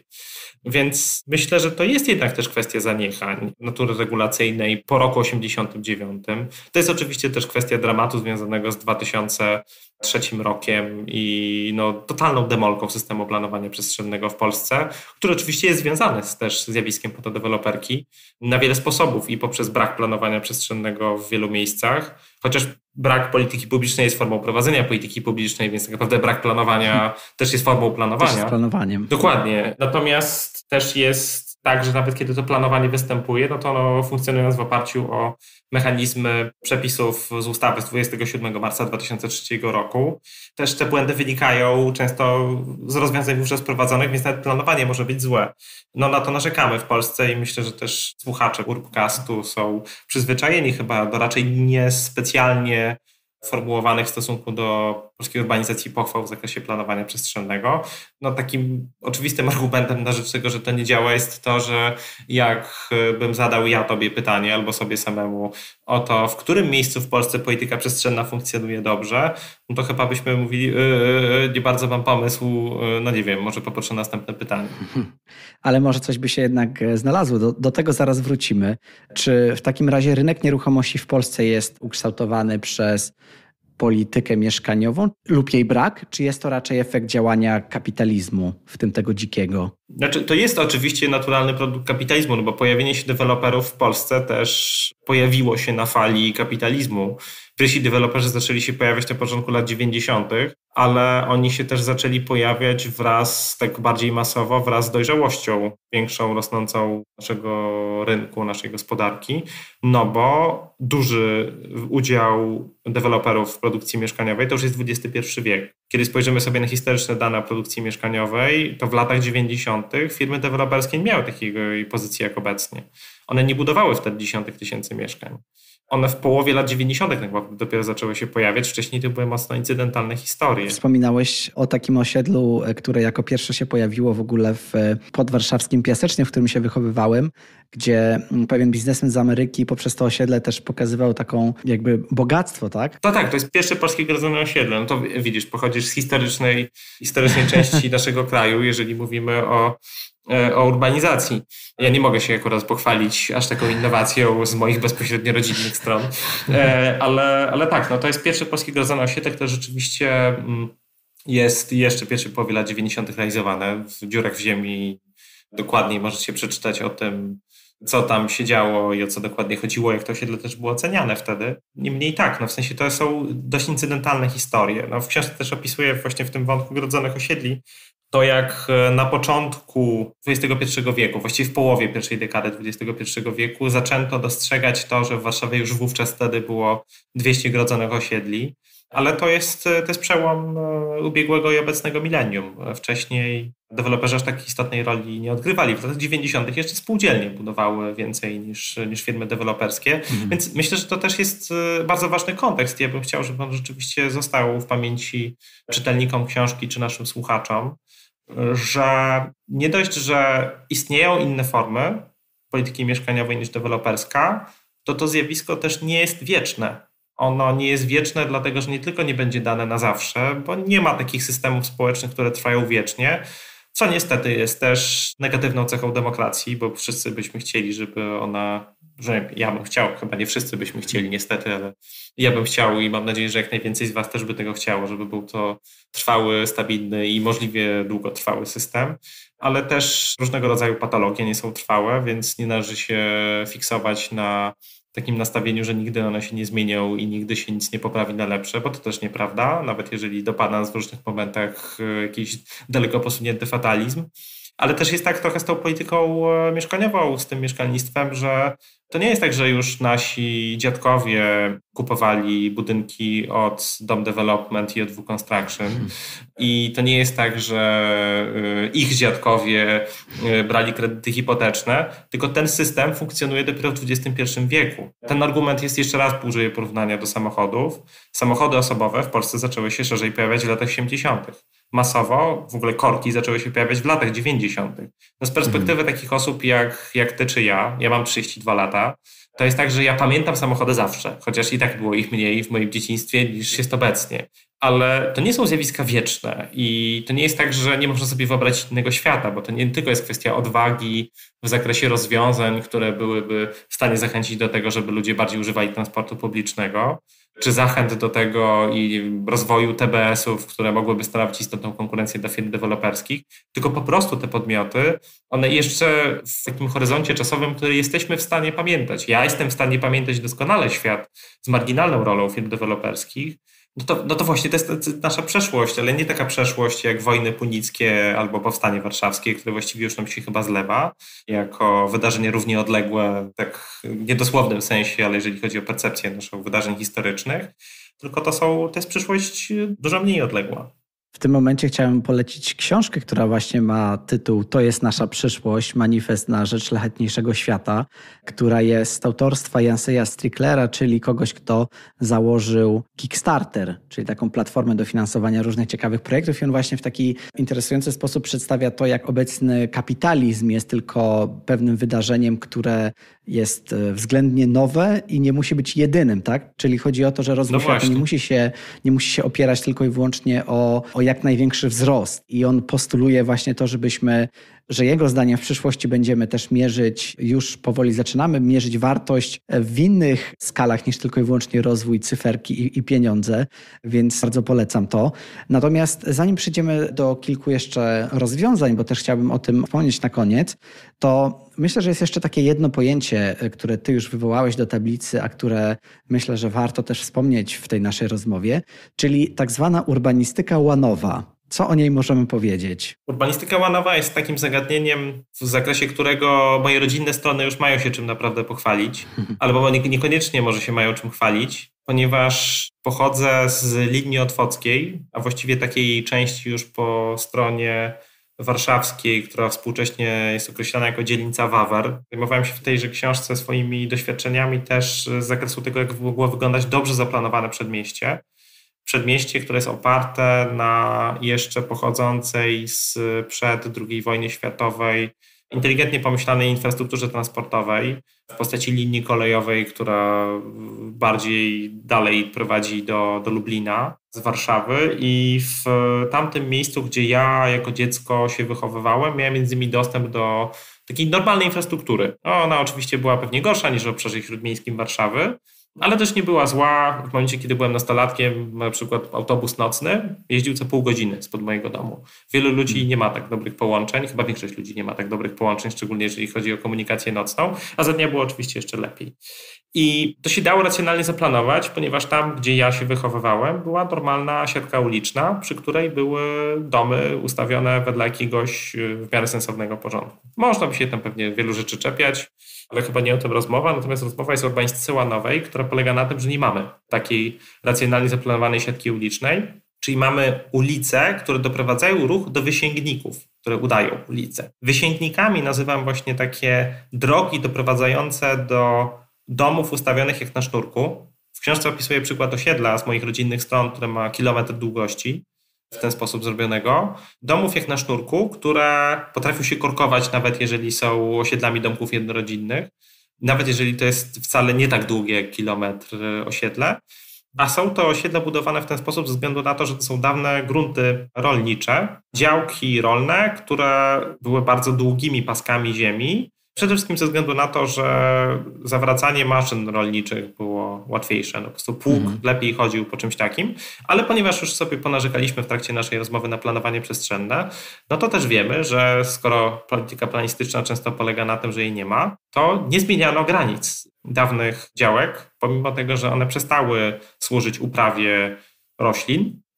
Więc myślę, że to jest jednak też kwestia zaniechań natury regulacyjnej po roku osiemdziesiątym dziewiątym. To jest oczywiście też kwestia dramatu związanego z dwa tysiące trzecim rokiem i no, totalną demolką systemu planowania przestrzennego w Polsce, który oczywiście jest związany z, też z zjawiskiem fotodeweloperki na wiele sposobów i poprzez brak planowania przestrzennego w wielu miejscach, chociaż brak polityki publicznej jest formą prowadzenia polityki publicznej, więc tak naprawdę brak planowania hmm. też jest formą planowania. Też jest planowaniem. Dokładnie. Natomiast też jest tak, że nawet kiedy to planowanie występuje, no to ono funkcjonując w oparciu o mechanizmy przepisów z ustawy z dwudziestego siódmego marca dwa tysiące trzeciego roku. Też te błędy wynikają często z rozwiązań wówczas wprowadzonych, więc nawet planowanie może być złe. No na to narzekamy w Polsce i myślę, że też słuchacze Urbcastu są przyzwyczajeni chyba do raczej niespecjalnie formułowanych w stosunku do polskiej urbanizacji pochwał w zakresie planowania przestrzennego. No takim oczywistym argumentem na rzecz tego, że to nie działa, jest to, że jakbym zadał ja tobie pytanie albo sobie samemu o to, w którym miejscu w Polsce polityka przestrzenna funkcjonuje dobrze, no to chyba byśmy mówili, yy, yy, nie bardzo mam pomysł, yy, no nie wiem, może poproszę następne pytanie. Ale może coś by się jednak znalazło, do, do tego zaraz wrócimy. Czy w takim razie rynek nieruchomości w Polsce jest ukształtowany przez politykę mieszkaniową lub jej brak, czy jest to raczej efekt działania kapitalizmu, w tym tego dzikiego? Znaczy, to jest oczywiście naturalny produkt kapitalizmu, no bo pojawienie się deweloperów w Polsce też pojawiło się na fali kapitalizmu. Pierwsi deweloperzy zaczęli się pojawiać na początku lat dziewięćdziesiątych, ale oni się też zaczęli pojawiać wraz, tak bardziej masowo, wraz z dojrzałością większą, rosnącą naszego rynku, naszej gospodarki, no bo duży udział deweloperów w produkcji mieszkaniowej to już jest dwudziesty pierwszy wiek. Kiedy spojrzymy sobie na historyczne dane o produkcji mieszkaniowej, to w latach dziewięćdziesiątych firmy deweloperskie nie miały takiej pozycji jak obecnie. One nie budowały wtedy dziesiątek tysięcy mieszkań. One w połowie lat dziewięćdziesiątych dopiero zaczęły się pojawiać. Wcześniej to były mocno incydentalne historie. Wspominałeś o takim osiedlu, które jako pierwsze się pojawiło w ogóle w podwarszawskim Piasecznie, w którym się wychowywałem, gdzie pewien biznesmen z Ameryki poprzez to osiedle też pokazywał taką jakby bogactwo, tak? To tak, to jest pierwsze polskie grodzone osiedle. No to widzisz, pochodzisz z historycznej, historycznej części naszego kraju, jeżeli mówimy o o urbanizacji. Ja nie mogę się akurat pochwalić aż taką innowacją z moich bezpośrednio rodzinnych stron, ale, ale tak, no to jest pierwszy polski grodzony osiedlek, to rzeczywiście jest jeszcze pierwszy połowie lat dziewięćdziesiątych realizowane w dziurach w ziemi. Dokładniej możecie przeczytać o tym, co tam się działo i o co dokładnie chodziło, jak to osiedle też było oceniane wtedy. Niemniej tak, no w sensie to są dość incydentalne historie. No w książce też opisuję właśnie w tym wątku grodzonych osiedli to, jak na początku dwudziestego pierwszego wieku, właściwie w połowie pierwszej dekady dwudziestego pierwszego wieku zaczęto dostrzegać to, że w Warszawie już wówczas wtedy było dwieście grodzonych osiedli, ale to jest, to jest przełom ubiegłego i obecnego milenium. Wcześniej deweloperzy aż tak istotnej roli nie odgrywali. W latach dziewięćdziesiątych jeszcze spółdzielnie budowały więcej niż, niż firmy deweloperskie, mhm. Więc myślę, że to też jest bardzo ważny kontekst. Ja bym chciał, żeby on rzeczywiście został w pamięci czytelnikom książki czy naszym słuchaczom, że nie dość, że istnieją inne formy polityki mieszkaniowej niż deweloperska, to to zjawisko też nie jest wieczne. Ono nie jest wieczne, dlatego że nie tylko nie będzie dane na zawsze, bo nie ma takich systemów społecznych, które trwają wiecznie, co niestety jest też negatywną cechą demokracji, bo wszyscy byśmy chcieli, żeby ona, że ja bym chciał, chyba nie wszyscy byśmy chcieli niestety, ale ja bym chciał i mam nadzieję, że jak najwięcej z was też by tego chciało, żeby był to trwały, stabilny i możliwie długotrwały system, ale też różnego rodzaju patologie nie są trwałe, więc nie należy się fiksować na takim nastawieniu, że nigdy one się nie zmienią i nigdy się nic nie poprawi na lepsze, bo to też nieprawda, nawet jeżeli dopada nas w różnych momentach jakiś daleko posunięty fatalizm. Ale też jest tak trochę z tą polityką mieszkaniową, z tym mieszkalnictwem, że to nie jest tak, że już nasi dziadkowie kupowali budynki od Dom Development i od W Construction i to nie jest tak, że ich dziadkowie brali kredyty hipoteczne, tylko ten system funkcjonuje dopiero w dwudziestym pierwszym wieku. Ten argument jest, jeszcze raz użyję porównania do samochodów. Samochody osobowe w Polsce zaczęły się szerzej pojawiać w latach osiemdziesiątych. Masowo w ogóle korki zaczęły się pojawiać w latach dziewięćdziesiątych. No z perspektywy mhm. takich osób jak, jak ty czy ja, ja mam trzydzieści dwa lata, to jest tak, że ja pamiętam samochody zawsze, chociaż i tak było ich mniej w moim dzieciństwie niż jest obecnie. Ale to nie są zjawiska wieczne i to nie jest tak, że nie można sobie wyobrazić innego świata, bo to nie tylko jest kwestia odwagi w zakresie rozwiązań, które byłyby w stanie zachęcić do tego, żeby ludzie bardziej używali transportu publicznego, czy zachęt do tego i rozwoju T B S-ów, które mogłyby stanowić istotną konkurencję dla firm deweloperskich, tylko po prostu te podmioty, one jeszcze w takim horyzoncie czasowym, który jesteśmy w stanie pamiętać. Ja jestem w stanie pamiętać doskonale świat z marginalną rolą firm deweloperskich. No to, no to właśnie to jest nasza przeszłość, ale nie taka przeszłość jak wojny punickie albo powstanie warszawskie, które właściwie już nam się chyba zlewa jako wydarzenie równie odległe, tak w niedosłownym sensie, ale jeżeli chodzi o percepcję naszych wydarzeń historycznych, tylko to, są, to jest przyszłość dużo mniej odległa. W tym momencie chciałem polecić książkę, która właśnie ma tytuł To jest nasza przyszłość, manifest na rzecz szlachetniejszego świata, która jest autorstwa Janseja Stricklera, czyli kogoś, kto założył Kickstarter, czyli taką platformę do finansowania różnych ciekawych projektów i on właśnie w taki interesujący sposób przedstawia to, jak obecny kapitalizm jest tylko pewnym wydarzeniem, które jest względnie nowe i nie musi być jedynym, tak? Czyli chodzi o to, że rozwój no świata nie musi się, nie musi się opierać tylko i wyłącznie o, o jak największy wzrost. I on postuluje właśnie to, żebyśmy, że jego zdaniem w przyszłości będziemy też mierzyć, już powoli zaczynamy mierzyć wartość w innych skalach niż tylko i wyłącznie rozwój, cyferki i, i pieniądze, więc bardzo polecam to. Natomiast zanim przejdziemy do kilku jeszcze rozwiązań, bo też chciałbym o tym wspomnieć na koniec, to myślę, że jest jeszcze takie jedno pojęcie, które ty już wywołałeś do tablicy, a które myślę, że warto też wspomnieć w tej naszej rozmowie, czyli tak zwana urbanistyka łanowa. Co o niej możemy powiedzieć? Urbanistyka łanowa jest takim zagadnieniem, w zakresie którego moje rodzinne strony już mają się czym naprawdę pochwalić, albo niekoniecznie może się mają czym chwalić, ponieważ pochodzę z linii otwockiej, a właściwie takiej części już po stronie warszawskiej, która współcześnie jest określana jako dzielnica Wawer. Zajmowałem się w tejże książce swoimi doświadczeniami też z zakresu tego, jak mogło wyglądać dobrze zaplanowane przedmieście. Przedmieście, które jest oparte na jeszcze pochodzącej sprzed drugiej wojny światowej inteligentnie pomyślanej infrastrukturze transportowej w postaci linii kolejowej, która bardziej dalej prowadzi do, do Lublina z Warszawy i w tamtym miejscu, gdzie ja jako dziecko się wychowywałem, miałem między innymi dostęp do takiej normalnej infrastruktury. Ona oczywiście była pewnie gorsza niż w obszarze śródmiejskim Warszawy, ale też nie była zła. W momencie, kiedy byłem nastolatkiem, na przykład autobus nocny jeździł co pół godziny spod mojego domu. Wielu ludzi nie ma tak dobrych połączeń, chyba większość ludzi nie ma tak dobrych połączeń, szczególnie jeżeli chodzi o komunikację nocną, a za dnia było oczywiście jeszcze lepiej. I to się dało racjonalnie zaplanować, ponieważ tam, gdzie ja się wychowywałem, była normalna siatka uliczna, przy której były domy ustawione wedle jakiegoś w miarę sensownego porządku. Można by się tam pewnie wielu rzeczy czepiać, ale chyba nie o tym rozmowa. Natomiast rozmowa jest o urbanistyce łanowej, która polega na tym, że nie mamy takiej racjonalnie zaplanowanej siatki ulicznej, czyli mamy ulice, które doprowadzają ruch do wysięgników, które udają ulice. Wysięgnikami nazywam właśnie takie drogi doprowadzające do domów ustawionych jak na sznurku. W książce opisuję przykład osiedla z moich rodzinnych stron, które ma kilometr długości, w ten sposób zrobionego. Domów jak na sznurku, które potrafią się korkować, nawet jeżeli są osiedlami domków jednorodzinnych, nawet jeżeli to jest wcale nie tak długie jak kilometr osiedle. A są to osiedla budowane w ten sposób ze względu na to, że to są dawne grunty rolnicze, działki rolne, które były bardzo długimi paskami ziemi. Przede wszystkim ze względu na to, że zawracanie maszyn rolniczych było łatwiejsze. No po prostu pług mm. lepiej chodził po czymś takim, ale ponieważ już sobie ponarzekaliśmy w trakcie naszej rozmowy na planowanie przestrzenne, no to też wiemy, że skoro polityka planistyczna często polega na tym, że jej nie ma, to nie zmieniano granic dawnych działek, pomimo tego, że one przestały służyć uprawie roślin,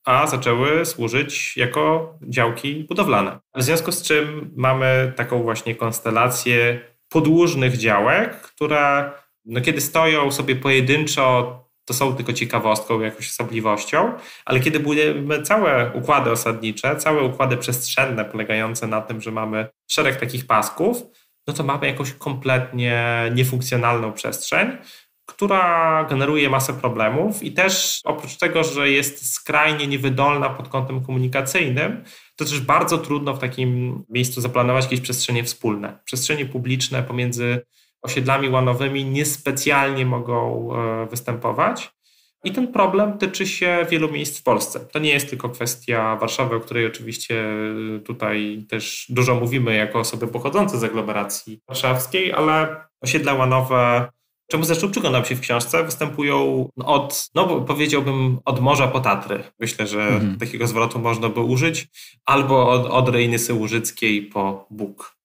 a zaczęły służyć jako działki budowlane. W związku z czym mamy taką właśnie konstelację podłużnych działek, które no, kiedy stoją sobie pojedynczo, to są tylko ciekawostką, jakąś osobliwością, ale kiedy budujemy całe układy osadnicze, całe układy przestrzenne polegające na tym, że mamy szereg takich pasków, no to mamy jakąś kompletnie niefunkcjonalną przestrzeń, która generuje masę problemów i też oprócz tego, że jest skrajnie niewydolna pod kątem komunikacyjnym, to też bardzo trudno w takim miejscu zaplanować jakieś przestrzenie wspólne. Przestrzenie publiczne pomiędzy osiedlami łanowymi niespecjalnie mogą występować. I ten problem tyczy się wielu miejsc w Polsce. To nie jest tylko kwestia Warszawy, o której oczywiście tutaj też dużo mówimy jako osoby pochodzące z aglomeracji warszawskiej, ale osiedla łanowe, czemu zresztą przyglądam się w książce, występują od, no powiedziałbym, od morza po Tatry. Myślę, że mhm. takiego zwrotu można by użyć, albo od Odry i Nysy Łużyckiej po Bóg.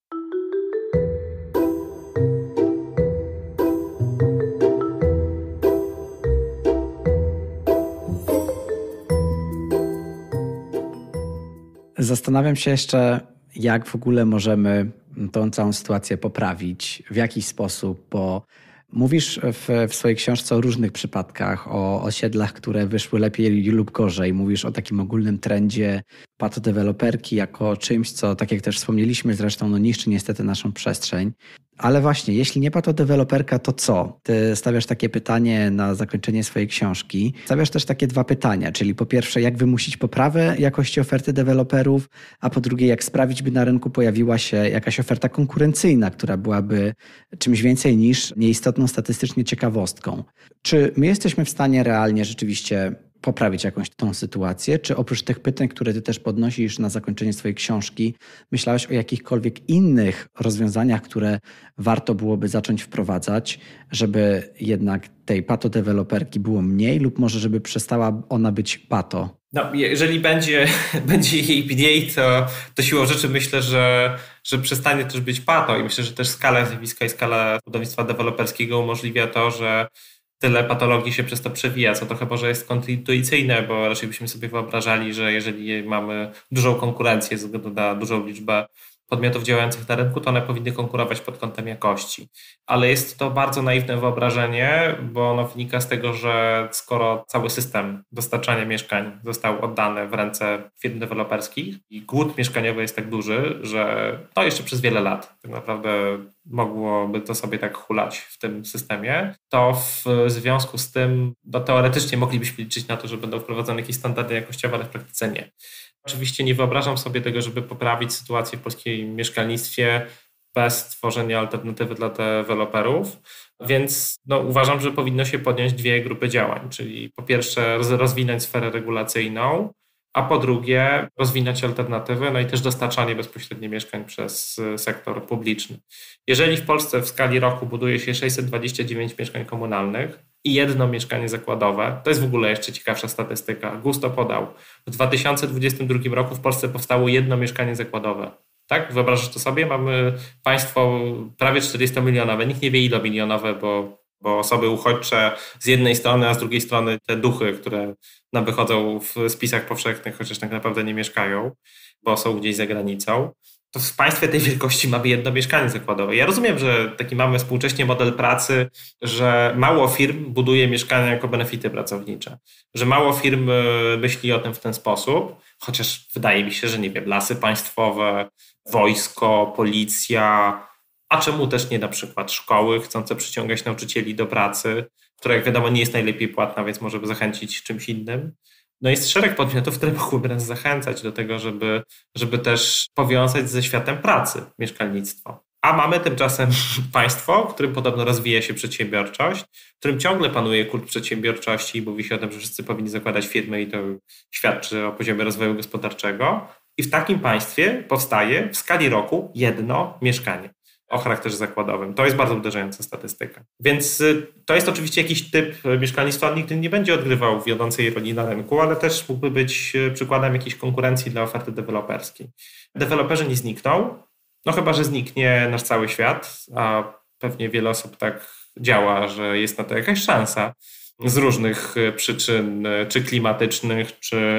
Zastanawiam się jeszcze, jak w ogóle możemy tą całą sytuację poprawić, w jaki sposób, bo mówisz w, w swojej książce o różnych przypadkach, o osiedlach, które wyszły lepiej lub gorzej. Mówisz o takim ogólnym trendzie patodeweloperki jako czymś, co, tak jak też wspomnieliśmy zresztą, no niszczy niestety naszą przestrzeń. Ale właśnie, jeśli nie patodeweloperka, to co? Ty stawiasz takie pytanie na zakończenie swojej książki. Stawiasz też takie dwa pytania, czyli po pierwsze, jak wymusić poprawę jakości oferty deweloperów, a po drugie, jak sprawić, by na rynku pojawiła się jakaś oferta konkurencyjna, która byłaby czymś więcej niż nieistotną statystycznie ciekawostką. Czy my jesteśmy w stanie realnie rzeczywiście poprawić jakąś tą sytuację? Czy oprócz tych pytań, które ty też podnosisz na zakończenie swojej książki, myślałeś o jakichkolwiek innych rozwiązaniach, które warto byłoby zacząć wprowadzać, żeby jednak tej patodeweloperki było mniej lub może żeby przestała ona być pato? No, jeżeli będzie, będzie jej mniej, to, to siłą rzeczy myślę, że, że przestanie też być pato i myślę, że też skala zjawiska i skala budownictwa deweloperskiego umożliwia to, że tyle patologii się przez to przewija, co trochę może jest kontrintuicyjne, bo raczej byśmy sobie wyobrażali, że jeżeli mamy dużą konkurencję ze względu na dużą liczbę podmiotów działających na rynku, to one powinny konkurować pod kątem jakości. Ale jest to bardzo naiwne wyobrażenie, bo ono wynika z tego, że skoro cały system dostarczania mieszkań został oddany w ręce firm deweloperskich i głód mieszkaniowy jest tak duży, że no jeszcze przez wiele lat tak naprawdę mogłoby to sobie tak hulać w tym systemie, to w związku z tym no teoretycznie moglibyśmy liczyć na to, że będą wprowadzone jakieś standardy jakościowe, ale w praktyce nie. Oczywiście nie wyobrażam sobie tego, żeby poprawić sytuację w polskim mieszkalnictwie bez tworzenia alternatywy dla deweloperów, więc no, uważam, że powinno się podjąć dwie grupy działań, czyli po pierwsze rozwinąć sferę regulacyjną, a po drugie rozwinąć alternatywy, no i też dostarczanie bezpośrednio mieszkań przez sektor publiczny. Jeżeli w Polsce w skali roku buduje się sześćset dwadzieścia dziewięć mieszkań komunalnych i jedno mieszkanie zakładowe, to jest w ogóle jeszcze ciekawsza statystyka. Gusto podał, w dwa tysiące dwudziestym drugim roku w Polsce powstało jedno mieszkanie zakładowe. Tak? Wyobrażasz to sobie? Mamy państwo prawie czterdziestomilionowe, nikt nie wie ile milionowe, bo bo osoby uchodźcze z jednej strony, a z drugiej strony te duchy, które nam wychodzą w spisach powszechnych, chociaż tak naprawdę nie mieszkają, bo są gdzieś za granicą, to w państwie tej wielkości mamy jedno mieszkanie zakładowe. Ja rozumiem, że taki mamy współcześnie model pracy, że mało firm buduje mieszkania jako benefity pracownicze, że mało firm myśli o tym w ten sposób, chociaż wydaje mi się, że nie wiem, lasy państwowe, wojsko, policja, a czemu też nie na przykład szkoły chcące przyciągać nauczycieli do pracy, która jak wiadomo nie jest najlepiej płatna, więc może by zachęcić czymś innym. No jest szereg podmiotów, które mogłyby nas zachęcać do tego, żeby, żeby też powiązać ze światem pracy mieszkalnictwo. A mamy tymczasem państwo, w którym podobno rozwija się przedsiębiorczość, w którym ciągle panuje kult przedsiębiorczości i mówi się o tym, że wszyscy powinni zakładać firmy i to świadczy o poziomie rozwoju gospodarczego. I w takim państwie powstaje w skali roku jedno mieszkanie o charakterze zakładowym. To jest bardzo uderzająca statystyka. Więc to jest oczywiście jakiś typ mieszkalnictwa, on nigdy nie będzie odgrywał wiodącej roli na rynku, ale też mógłby być przykładem jakiejś konkurencji dla oferty deweloperskiej. Deweloperzy nie znikną, no chyba że zniknie nasz cały świat, a pewnie wiele osób tak działa, że jest na to jakaś szansa z różnych przyczyn, czy klimatycznych, czy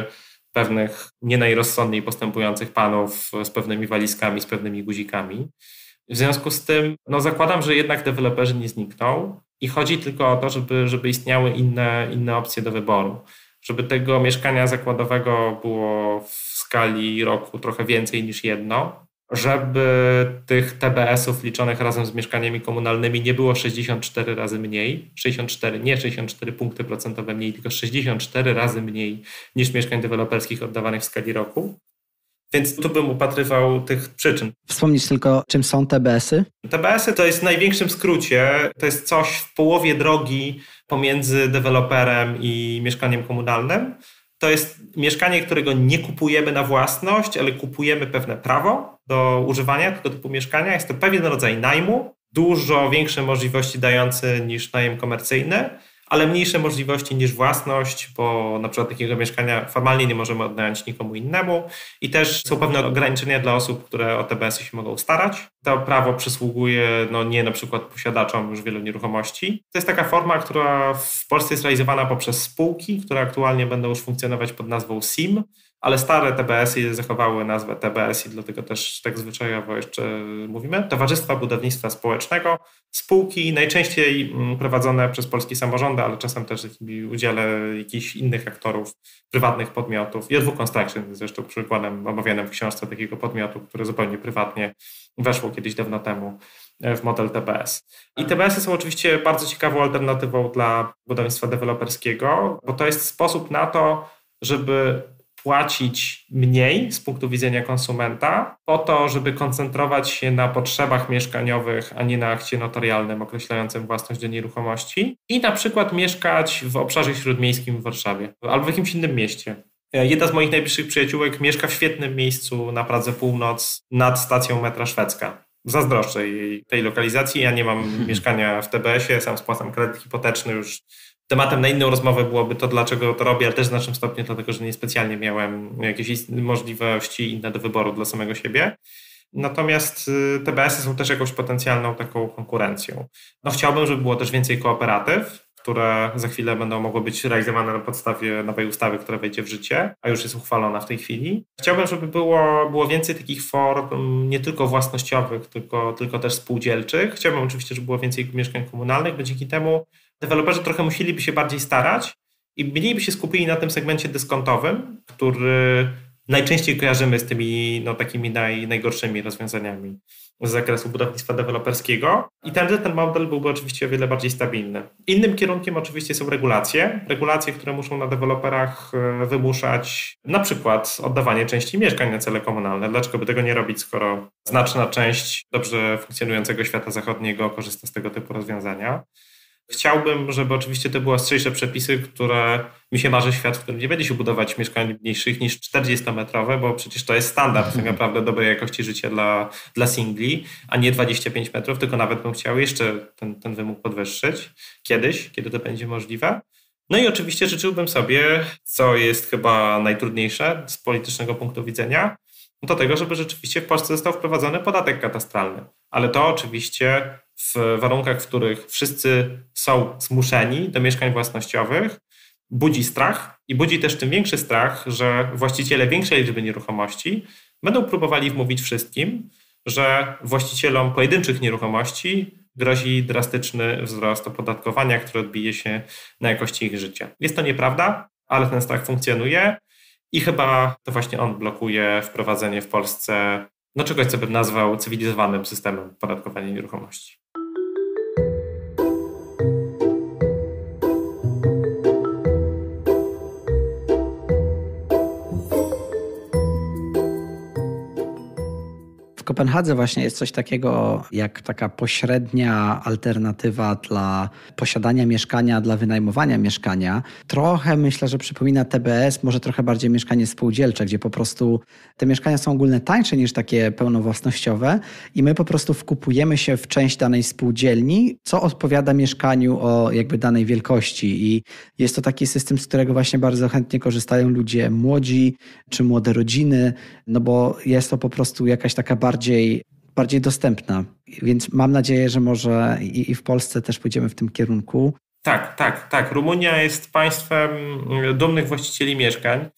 pewnych nie najrozsądniej postępujących panów z pewnymi walizkami, z pewnymi guzikami. W związku z tym no zakładam, że jednak deweloperzy nie znikną i chodzi tylko o to, żeby, żeby istniały inne, inne opcje do wyboru. Żeby tego mieszkania zakładowego było w skali roku trochę więcej niż jedno, żeby tych T B S-ów liczonych razem z mieszkaniami komunalnymi nie było sześćdziesiąt cztery razy mniej, sześćdziesiąt cztery, nie sześćdziesiąt cztery punkty procentowe mniej, tylko sześćdziesiąt cztery razy mniej niż mieszkań deweloperskich oddawanych w skali roku. Więc tu bym upatrywał tych przyczyn. Wspomnieć tylko, czym są T B S-y? T B S-y to jest w największym skrócie, to jest coś w połowie drogi pomiędzy deweloperem i mieszkaniem komunalnym. To jest mieszkanie, którego nie kupujemy na własność, ale kupujemy pewne prawo do używania tego typu mieszkania. Jest to pewien rodzaj najmu, dużo większe możliwości dający niż najem komercyjny, ale mniejsze możliwości niż własność, bo na przykład takiego mieszkania formalnie nie możemy oddać nikomu innemu i też są pewne ograniczenia dla osób, które o T B S-y się mogą starać. To prawo przysługuje no nie na przykład posiadaczom już wielu nieruchomości. To jest taka forma, która w Polsce jest realizowana poprzez spółki, które aktualnie będą już funkcjonować pod nazwą S I M, ale stare T B S-y zachowały nazwę T B S i dlatego też tak zwyczajowo jeszcze mówimy. Towarzystwa Budownictwa Społecznego, spółki najczęściej prowadzone przez polskie samorządy, ale czasem też w udziale jakichś innych aktorów, prywatnych podmiotów. J W Construction jest zresztą przykładem omawianym w książce takiego podmiotu, które zupełnie prywatnie weszło kiedyś dawno temu w model T B S. I T B S-y są oczywiście bardzo ciekawą alternatywą dla budownictwa deweloperskiego, bo to jest sposób na to, żeby płacić mniej z punktu widzenia konsumenta po to, żeby koncentrować się na potrzebach mieszkaniowych, a nie na akcie notarialnym określającym własność do nieruchomości i na przykład mieszkać w obszarze śródmiejskim w Warszawie albo w jakimś innym mieście. Jedna z moich najbliższych przyjaciółek mieszka w świetnym miejscu na Pradze Północ nad stacją metra Szwedzka. Zazdroszczę jej tej lokalizacji. Ja nie mam mieszkania w T B S-ie, sam spłacam kredyt hipoteczny już. Tematem na inną rozmowę byłoby to, dlaczego to robię, ale też w znacznym stopniu dlatego, że niespecjalnie miałem jakieś możliwości inne do wyboru dla samego siebie. Natomiast T B S-y są też jakąś potencjalną taką konkurencją. No chciałbym, żeby było też więcej kooperatyw, które za chwilę będą mogły być realizowane na podstawie nowej ustawy, która wejdzie w życie, a już jest uchwalona w tej chwili. Chciałbym, żeby było, było więcej takich form nie tylko własnościowych, tylko, tylko też spółdzielczych. Chciałbym oczywiście, żeby było więcej mieszkań komunalnych, bo dzięki temu deweloperzy trochę musieliby się bardziej starać i mniej by się skupili na tym segmencie dyskontowym, który najczęściej kojarzymy z tymi no, takimi naj, najgorszymi rozwiązaniami z zakresu budownictwa deweloperskiego. I ten, ten model byłby oczywiście o wiele bardziej stabilny. Innym kierunkiem oczywiście są regulacje. Regulacje, które muszą na deweloperach wymuszać na przykład oddawanie części mieszkań na cele komunalne. Dlaczego by tego nie robić, skoro znaczna część dobrze funkcjonującego świata zachodniego korzysta z tego typu rozwiązania? Chciałbym, żeby oczywiście to były ostrzejsze przepisy, które mi się marzy świat, w którym nie będzie się budować mieszkań mniejszych niż czterdziestometrowe, bo przecież to jest standard tak naprawdę dobrej jakości życia dla, dla singli, a nie dwadzieścia pięć metrów, tylko nawet bym chciał jeszcze ten, ten wymóg podwyższyć kiedyś, kiedy to będzie możliwe. No i oczywiście życzyłbym sobie, co jest chyba najtrudniejsze z politycznego punktu widzenia, do tego, żeby rzeczywiście w Polsce został wprowadzony podatek katastralny. Ale to oczywiście w warunkach, w których wszyscy są zmuszeni do mieszkań własnościowych, budzi strach i budzi też tym większy strach, że właściciele większej liczby nieruchomości będą próbowali wmówić wszystkim, że właścicielom pojedynczych nieruchomości grozi drastyczny wzrost opodatkowania, który odbije się na jakości ich życia. Jest to nieprawda, ale ten strach funkcjonuje i chyba to właśnie on blokuje wprowadzenie w Polsce no czegoś, co bym nazwał cywilizowanym systemem opodatkowania nieruchomości. W Kopenhadze właśnie jest coś takiego jak taka pośrednia alternatywa dla posiadania mieszkania, dla wynajmowania mieszkania. Trochę myślę, że przypomina T B S, może trochę bardziej mieszkanie spółdzielcze, gdzie po prostu te mieszkania są ogólnie tańsze niż takie pełnowłasnościowe i my po prostu wkupujemy się w część danej spółdzielni, co odpowiada mieszkaniu o jakby danej wielkości i jest to taki system, z którego właśnie bardzo chętnie korzystają ludzie młodzi czy młode rodziny, no bo jest to po prostu jakaś taka bardziej Bardziej, bardziej dostępna, więc mam nadzieję, że może i, i w Polsce też pójdziemy w tym kierunku. Tak, tak, tak. Rumunia jest państwem dumnych właścicieli mieszkań.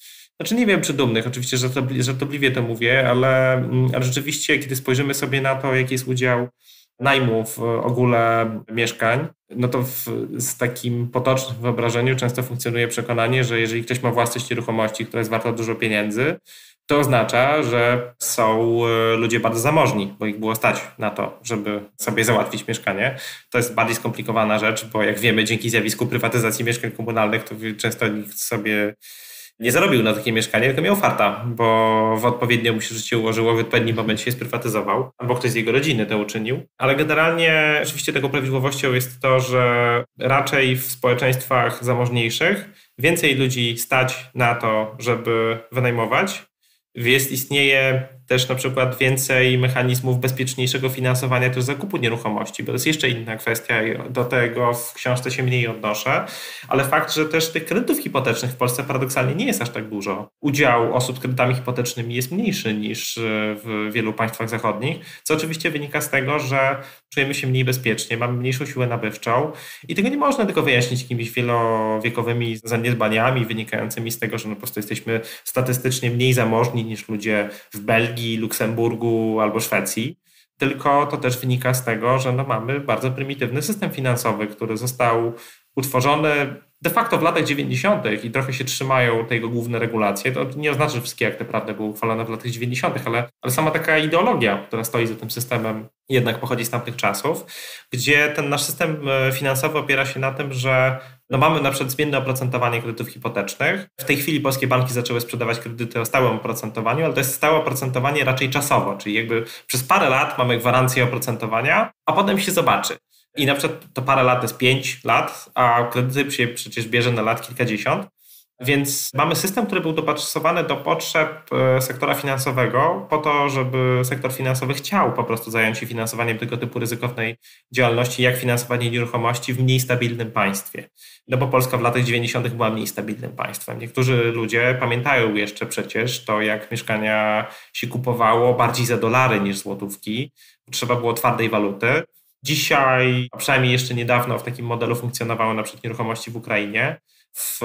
Znaczy nie wiem, czy dumnych, oczywiście żartobliwie to mówię, ale, ale rzeczywiście, kiedy spojrzymy sobie na to, jaki jest udział najmu w ogóle mieszkań, no to w, z takim potocznym wyobrażeniu często funkcjonuje przekonanie, że jeżeli ktoś ma własność nieruchomości, która jest warta dużo pieniędzy, to oznacza, że są ludzie bardzo zamożni, bo ich było stać na to, żeby sobie załatwić mieszkanie. To jest bardziej skomplikowana rzecz, bo jak wiemy, dzięki zjawisku prywatyzacji mieszkań komunalnych, to często nikt sobie nie zarobił na takie mieszkanie, tylko miał farta, bo w odpowiednio mu się życie ułożyło, w odpowiednim momencie się sprywatyzował, albo ktoś z jego rodziny to uczynił. Ale generalnie oczywiście taką prawidłowością jest to, że raczej w społeczeństwach zamożniejszych więcej ludzi stać na to, żeby wynajmować. Jest, istnieje też na przykład więcej mechanizmów bezpieczniejszego finansowania też zakupu nieruchomości, bo to jest jeszcze inna kwestia i do tego w książce się mniej odnoszę, ale fakt, że też tych kredytów hipotecznych w Polsce paradoksalnie nie jest aż tak dużo. Udział osób z kredytami hipotecznymi jest mniejszy niż w wielu państwach zachodnich, co oczywiście wynika z tego, że czujemy się mniej bezpiecznie, mamy mniejszą siłę nabywczą i tego nie można tylko wyjaśnić jakimiś wielowiekowymi zaniedbaniami wynikającymi z tego, że no po prostu jesteśmy statystycznie mniej zamożni niż ludzie w Belgii, Luksemburgu albo Szwecji, tylko to też wynika z tego, że no mamy bardzo prymitywny system finansowy, który został utworzony de facto w latach dziewięćdziesiątych i trochę się trzymają tego główne regulacje. To nie oznacza, że wszystkie akty prawne były uchwalone w latach dziewięćdziesiątych, ale, ale sama taka ideologia, która stoi za tym systemem, jednak pochodzi z tamtych czasów, gdzie ten nasz system finansowy opiera się na tym, że no mamy na przykład zmienne oprocentowanie kredytów hipotecznych. W tej chwili polskie banki zaczęły sprzedawać kredyty o stałym oprocentowaniu, ale to jest stałe oprocentowanie raczej czasowo, czyli jakby przez parę lat mamy gwarancję oprocentowania, a potem się zobaczy. I na przykład to parę lat to jest pięć lat, a kredyty się przecież bierze na lat kilkadziesiąt. Więc mamy system, który był dopasowany do potrzeb sektora finansowego po to, żeby sektor finansowy chciał po prostu zająć się finansowaniem tego typu ryzykownej działalności, jak finansowanie nieruchomości w mniej stabilnym państwie. No bo Polska w latach dziewięćdziesiątych była mniej stabilnym państwem. Niektórzy ludzie pamiętają jeszcze przecież to, jak mieszkania się kupowało bardziej za dolary niż złotówki. Trzeba było twardej waluty. Dzisiaj, a przynajmniej jeszcze niedawno w takim modelu funkcjonowały na przykład nieruchomości w Ukrainie. W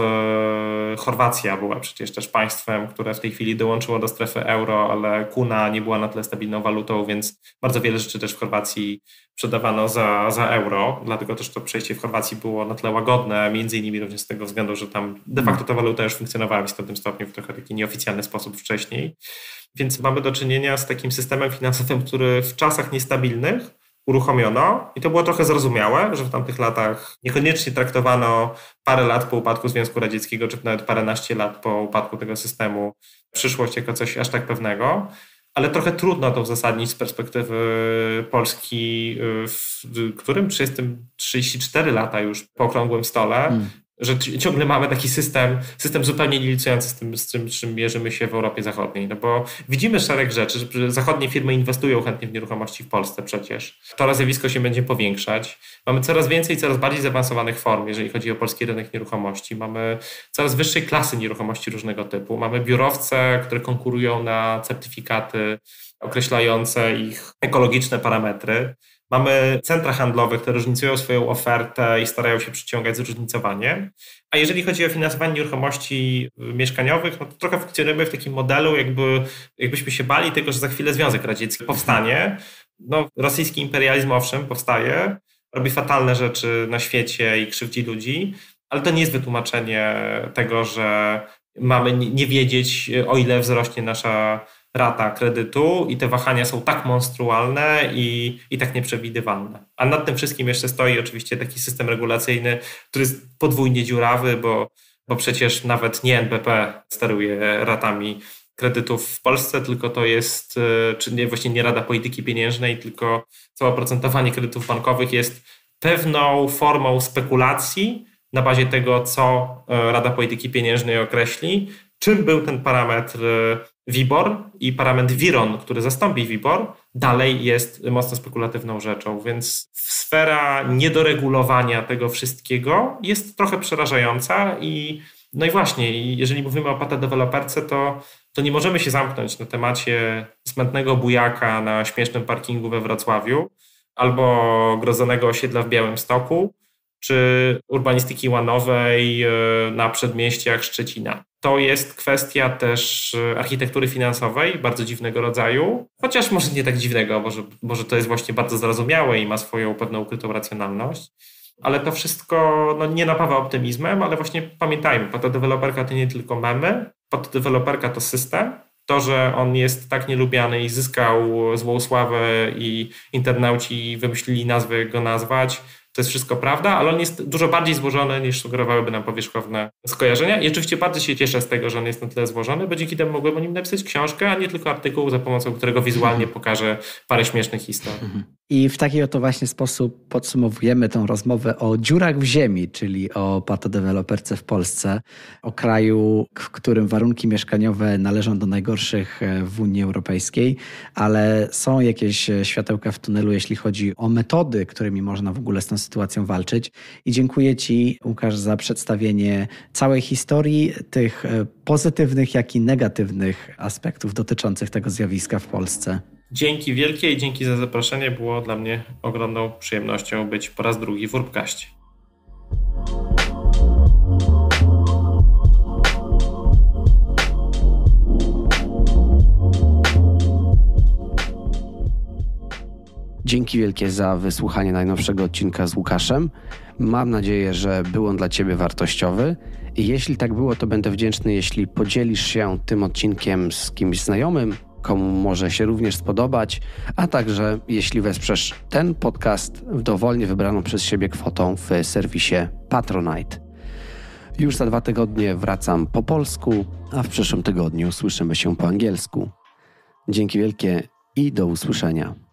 Chorwacja była przecież też państwem, które w tej chwili dołączyło do strefy euro, ale kuna nie była na tyle stabilną walutą, więc bardzo wiele rzeczy też w Chorwacji sprzedawano za, za euro, dlatego też to przejście w Chorwacji było na tyle łagodne, między innymi również z tego względu, że tam de facto ta waluta już funkcjonowała w istotnym stopniu w trochę taki nieoficjalny sposób wcześniej. Więc mamy do czynienia z takim systemem finansowym, który w czasach niestabilnych uruchomiono i to było trochę zrozumiałe, że w tamtych latach niekoniecznie traktowano parę lat po upadku Związku Radzieckiego, czy nawet paręnaście lat po upadku tego systemu przyszłość jako coś aż tak pewnego, ale trochę trudno to uzasadnić z perspektywy Polski, w którym trzydzieści cztery lata już po okrągłym stole, hmm. że ciągle mamy taki system, system zupełnie nie licujący z tym, z czym, z czym mierzymy się w Europie Zachodniej. No bo widzimy szereg rzeczy, że zachodnie firmy inwestują chętnie w nieruchomości w Polsce przecież. To zjawisko się będzie powiększać. Mamy coraz więcej, coraz bardziej zaawansowanych form, jeżeli chodzi o polski rynek nieruchomości. Mamy coraz wyższej klasy nieruchomości różnego typu. Mamy biurowce, które konkurują na certyfikaty określające ich ekologiczne parametry. Mamy centra handlowe, które różnicują swoją ofertę i starają się przyciągać zróżnicowanie. A jeżeli chodzi o finansowanie nieruchomości mieszkaniowych, no to trochę funkcjonujemy w takim modelu, jakby, jakbyśmy się bali tego, że za chwilę Związek Radziecki powstanie. No, rosyjski imperializm owszem powstaje, robi fatalne rzeczy na świecie i krzywdzi ludzi, ale to nie jest wytłumaczenie tego, że mamy nie wiedzieć, o ile wzrośnie nasza rata kredytu i te wahania są tak monstrualne i, i tak nieprzewidywalne. A nad tym wszystkim jeszcze stoi oczywiście taki system regulacyjny, który jest podwójnie dziurawy, bo, bo przecież nawet nie N B P steruje ratami kredytów w Polsce, tylko to jest, czy nie, właśnie nie Rada Polityki Pieniężnej, tylko całe oprocentowanie kredytów bankowych jest pewną formą spekulacji na bazie tego, co Rada Polityki Pieniężnej określi, czym był ten parametr WIBOR i parametr WIRON, który zastąpi WIBOR, dalej jest mocno spekulatywną rzeczą, więc sfera niedoregulowania tego wszystkiego jest trochę przerażająca i no i właśnie, jeżeli mówimy o patodeweloperce, to, to nie możemy się zamknąć na temacie smętnego bujaka na śmiesznym parkingu we Wrocławiu albo grodzonego osiedla w Białymstoku, czy urbanistyki łanowej na przedmieściach Szczecina. To jest kwestia też architektury finansowej, bardzo dziwnego rodzaju, chociaż może nie tak dziwnego, może, może to jest właśnie bardzo zrozumiałe i ma swoją pewną ukrytą racjonalność. Ale to wszystko no, nie napawa optymizmem, ale właśnie pamiętajmy, patodeweloperka to nie tylko memy, patodeweloperka to system. To, że on jest tak nielubiany i zyskał złą sławę i internauci wymyślili nazwę, jak go nazwać, to jest wszystko prawda, ale on jest dużo bardziej złożony niż sugerowałyby nam powierzchowne skojarzenia. I oczywiście bardzo się cieszę z tego, że on jest na tyle złożony, bo dzięki temu mogłem o nim napisać książkę, a nie tylko artykuł, za pomocą którego wizualnie pokażę parę śmiesznych historii. I w taki oto właśnie sposób podsumowujemy tą rozmowę o dziurach w ziemi, czyli o patodeweloperce w Polsce, o kraju, w którym warunki mieszkaniowe należą do najgorszych w Unii Europejskiej, ale są jakieś światełka w tunelu, jeśli chodzi o metody, którymi można w ogóle z tą sytuacją walczyć. I dziękuję Ci, Łukasz, za przedstawienie całej historii, tych pozytywnych, jak i negatywnych aspektów dotyczących tego zjawiska w Polsce. Dzięki wielkie i dzięki za zaproszenie. Było dla mnie ogromną przyjemnością być po raz drugi w Urbcaście. Dzięki wielkie za wysłuchanie najnowszego odcinka z Łukaszem. Mam nadzieję, że był on dla Ciebie wartościowy. I jeśli tak było, to będę wdzięczny, jeśli podzielisz się tym odcinkiem z kimś znajomym, komu może się również spodobać, a także jeśli wesprzesz ten podcast w dowolnie wybraną przez siebie kwotą w serwisie Patronite. Już za dwa tygodnie wracam po polsku, a w przyszłym tygodniu słyszymy się po angielsku. Dzięki wielkie i do usłyszenia.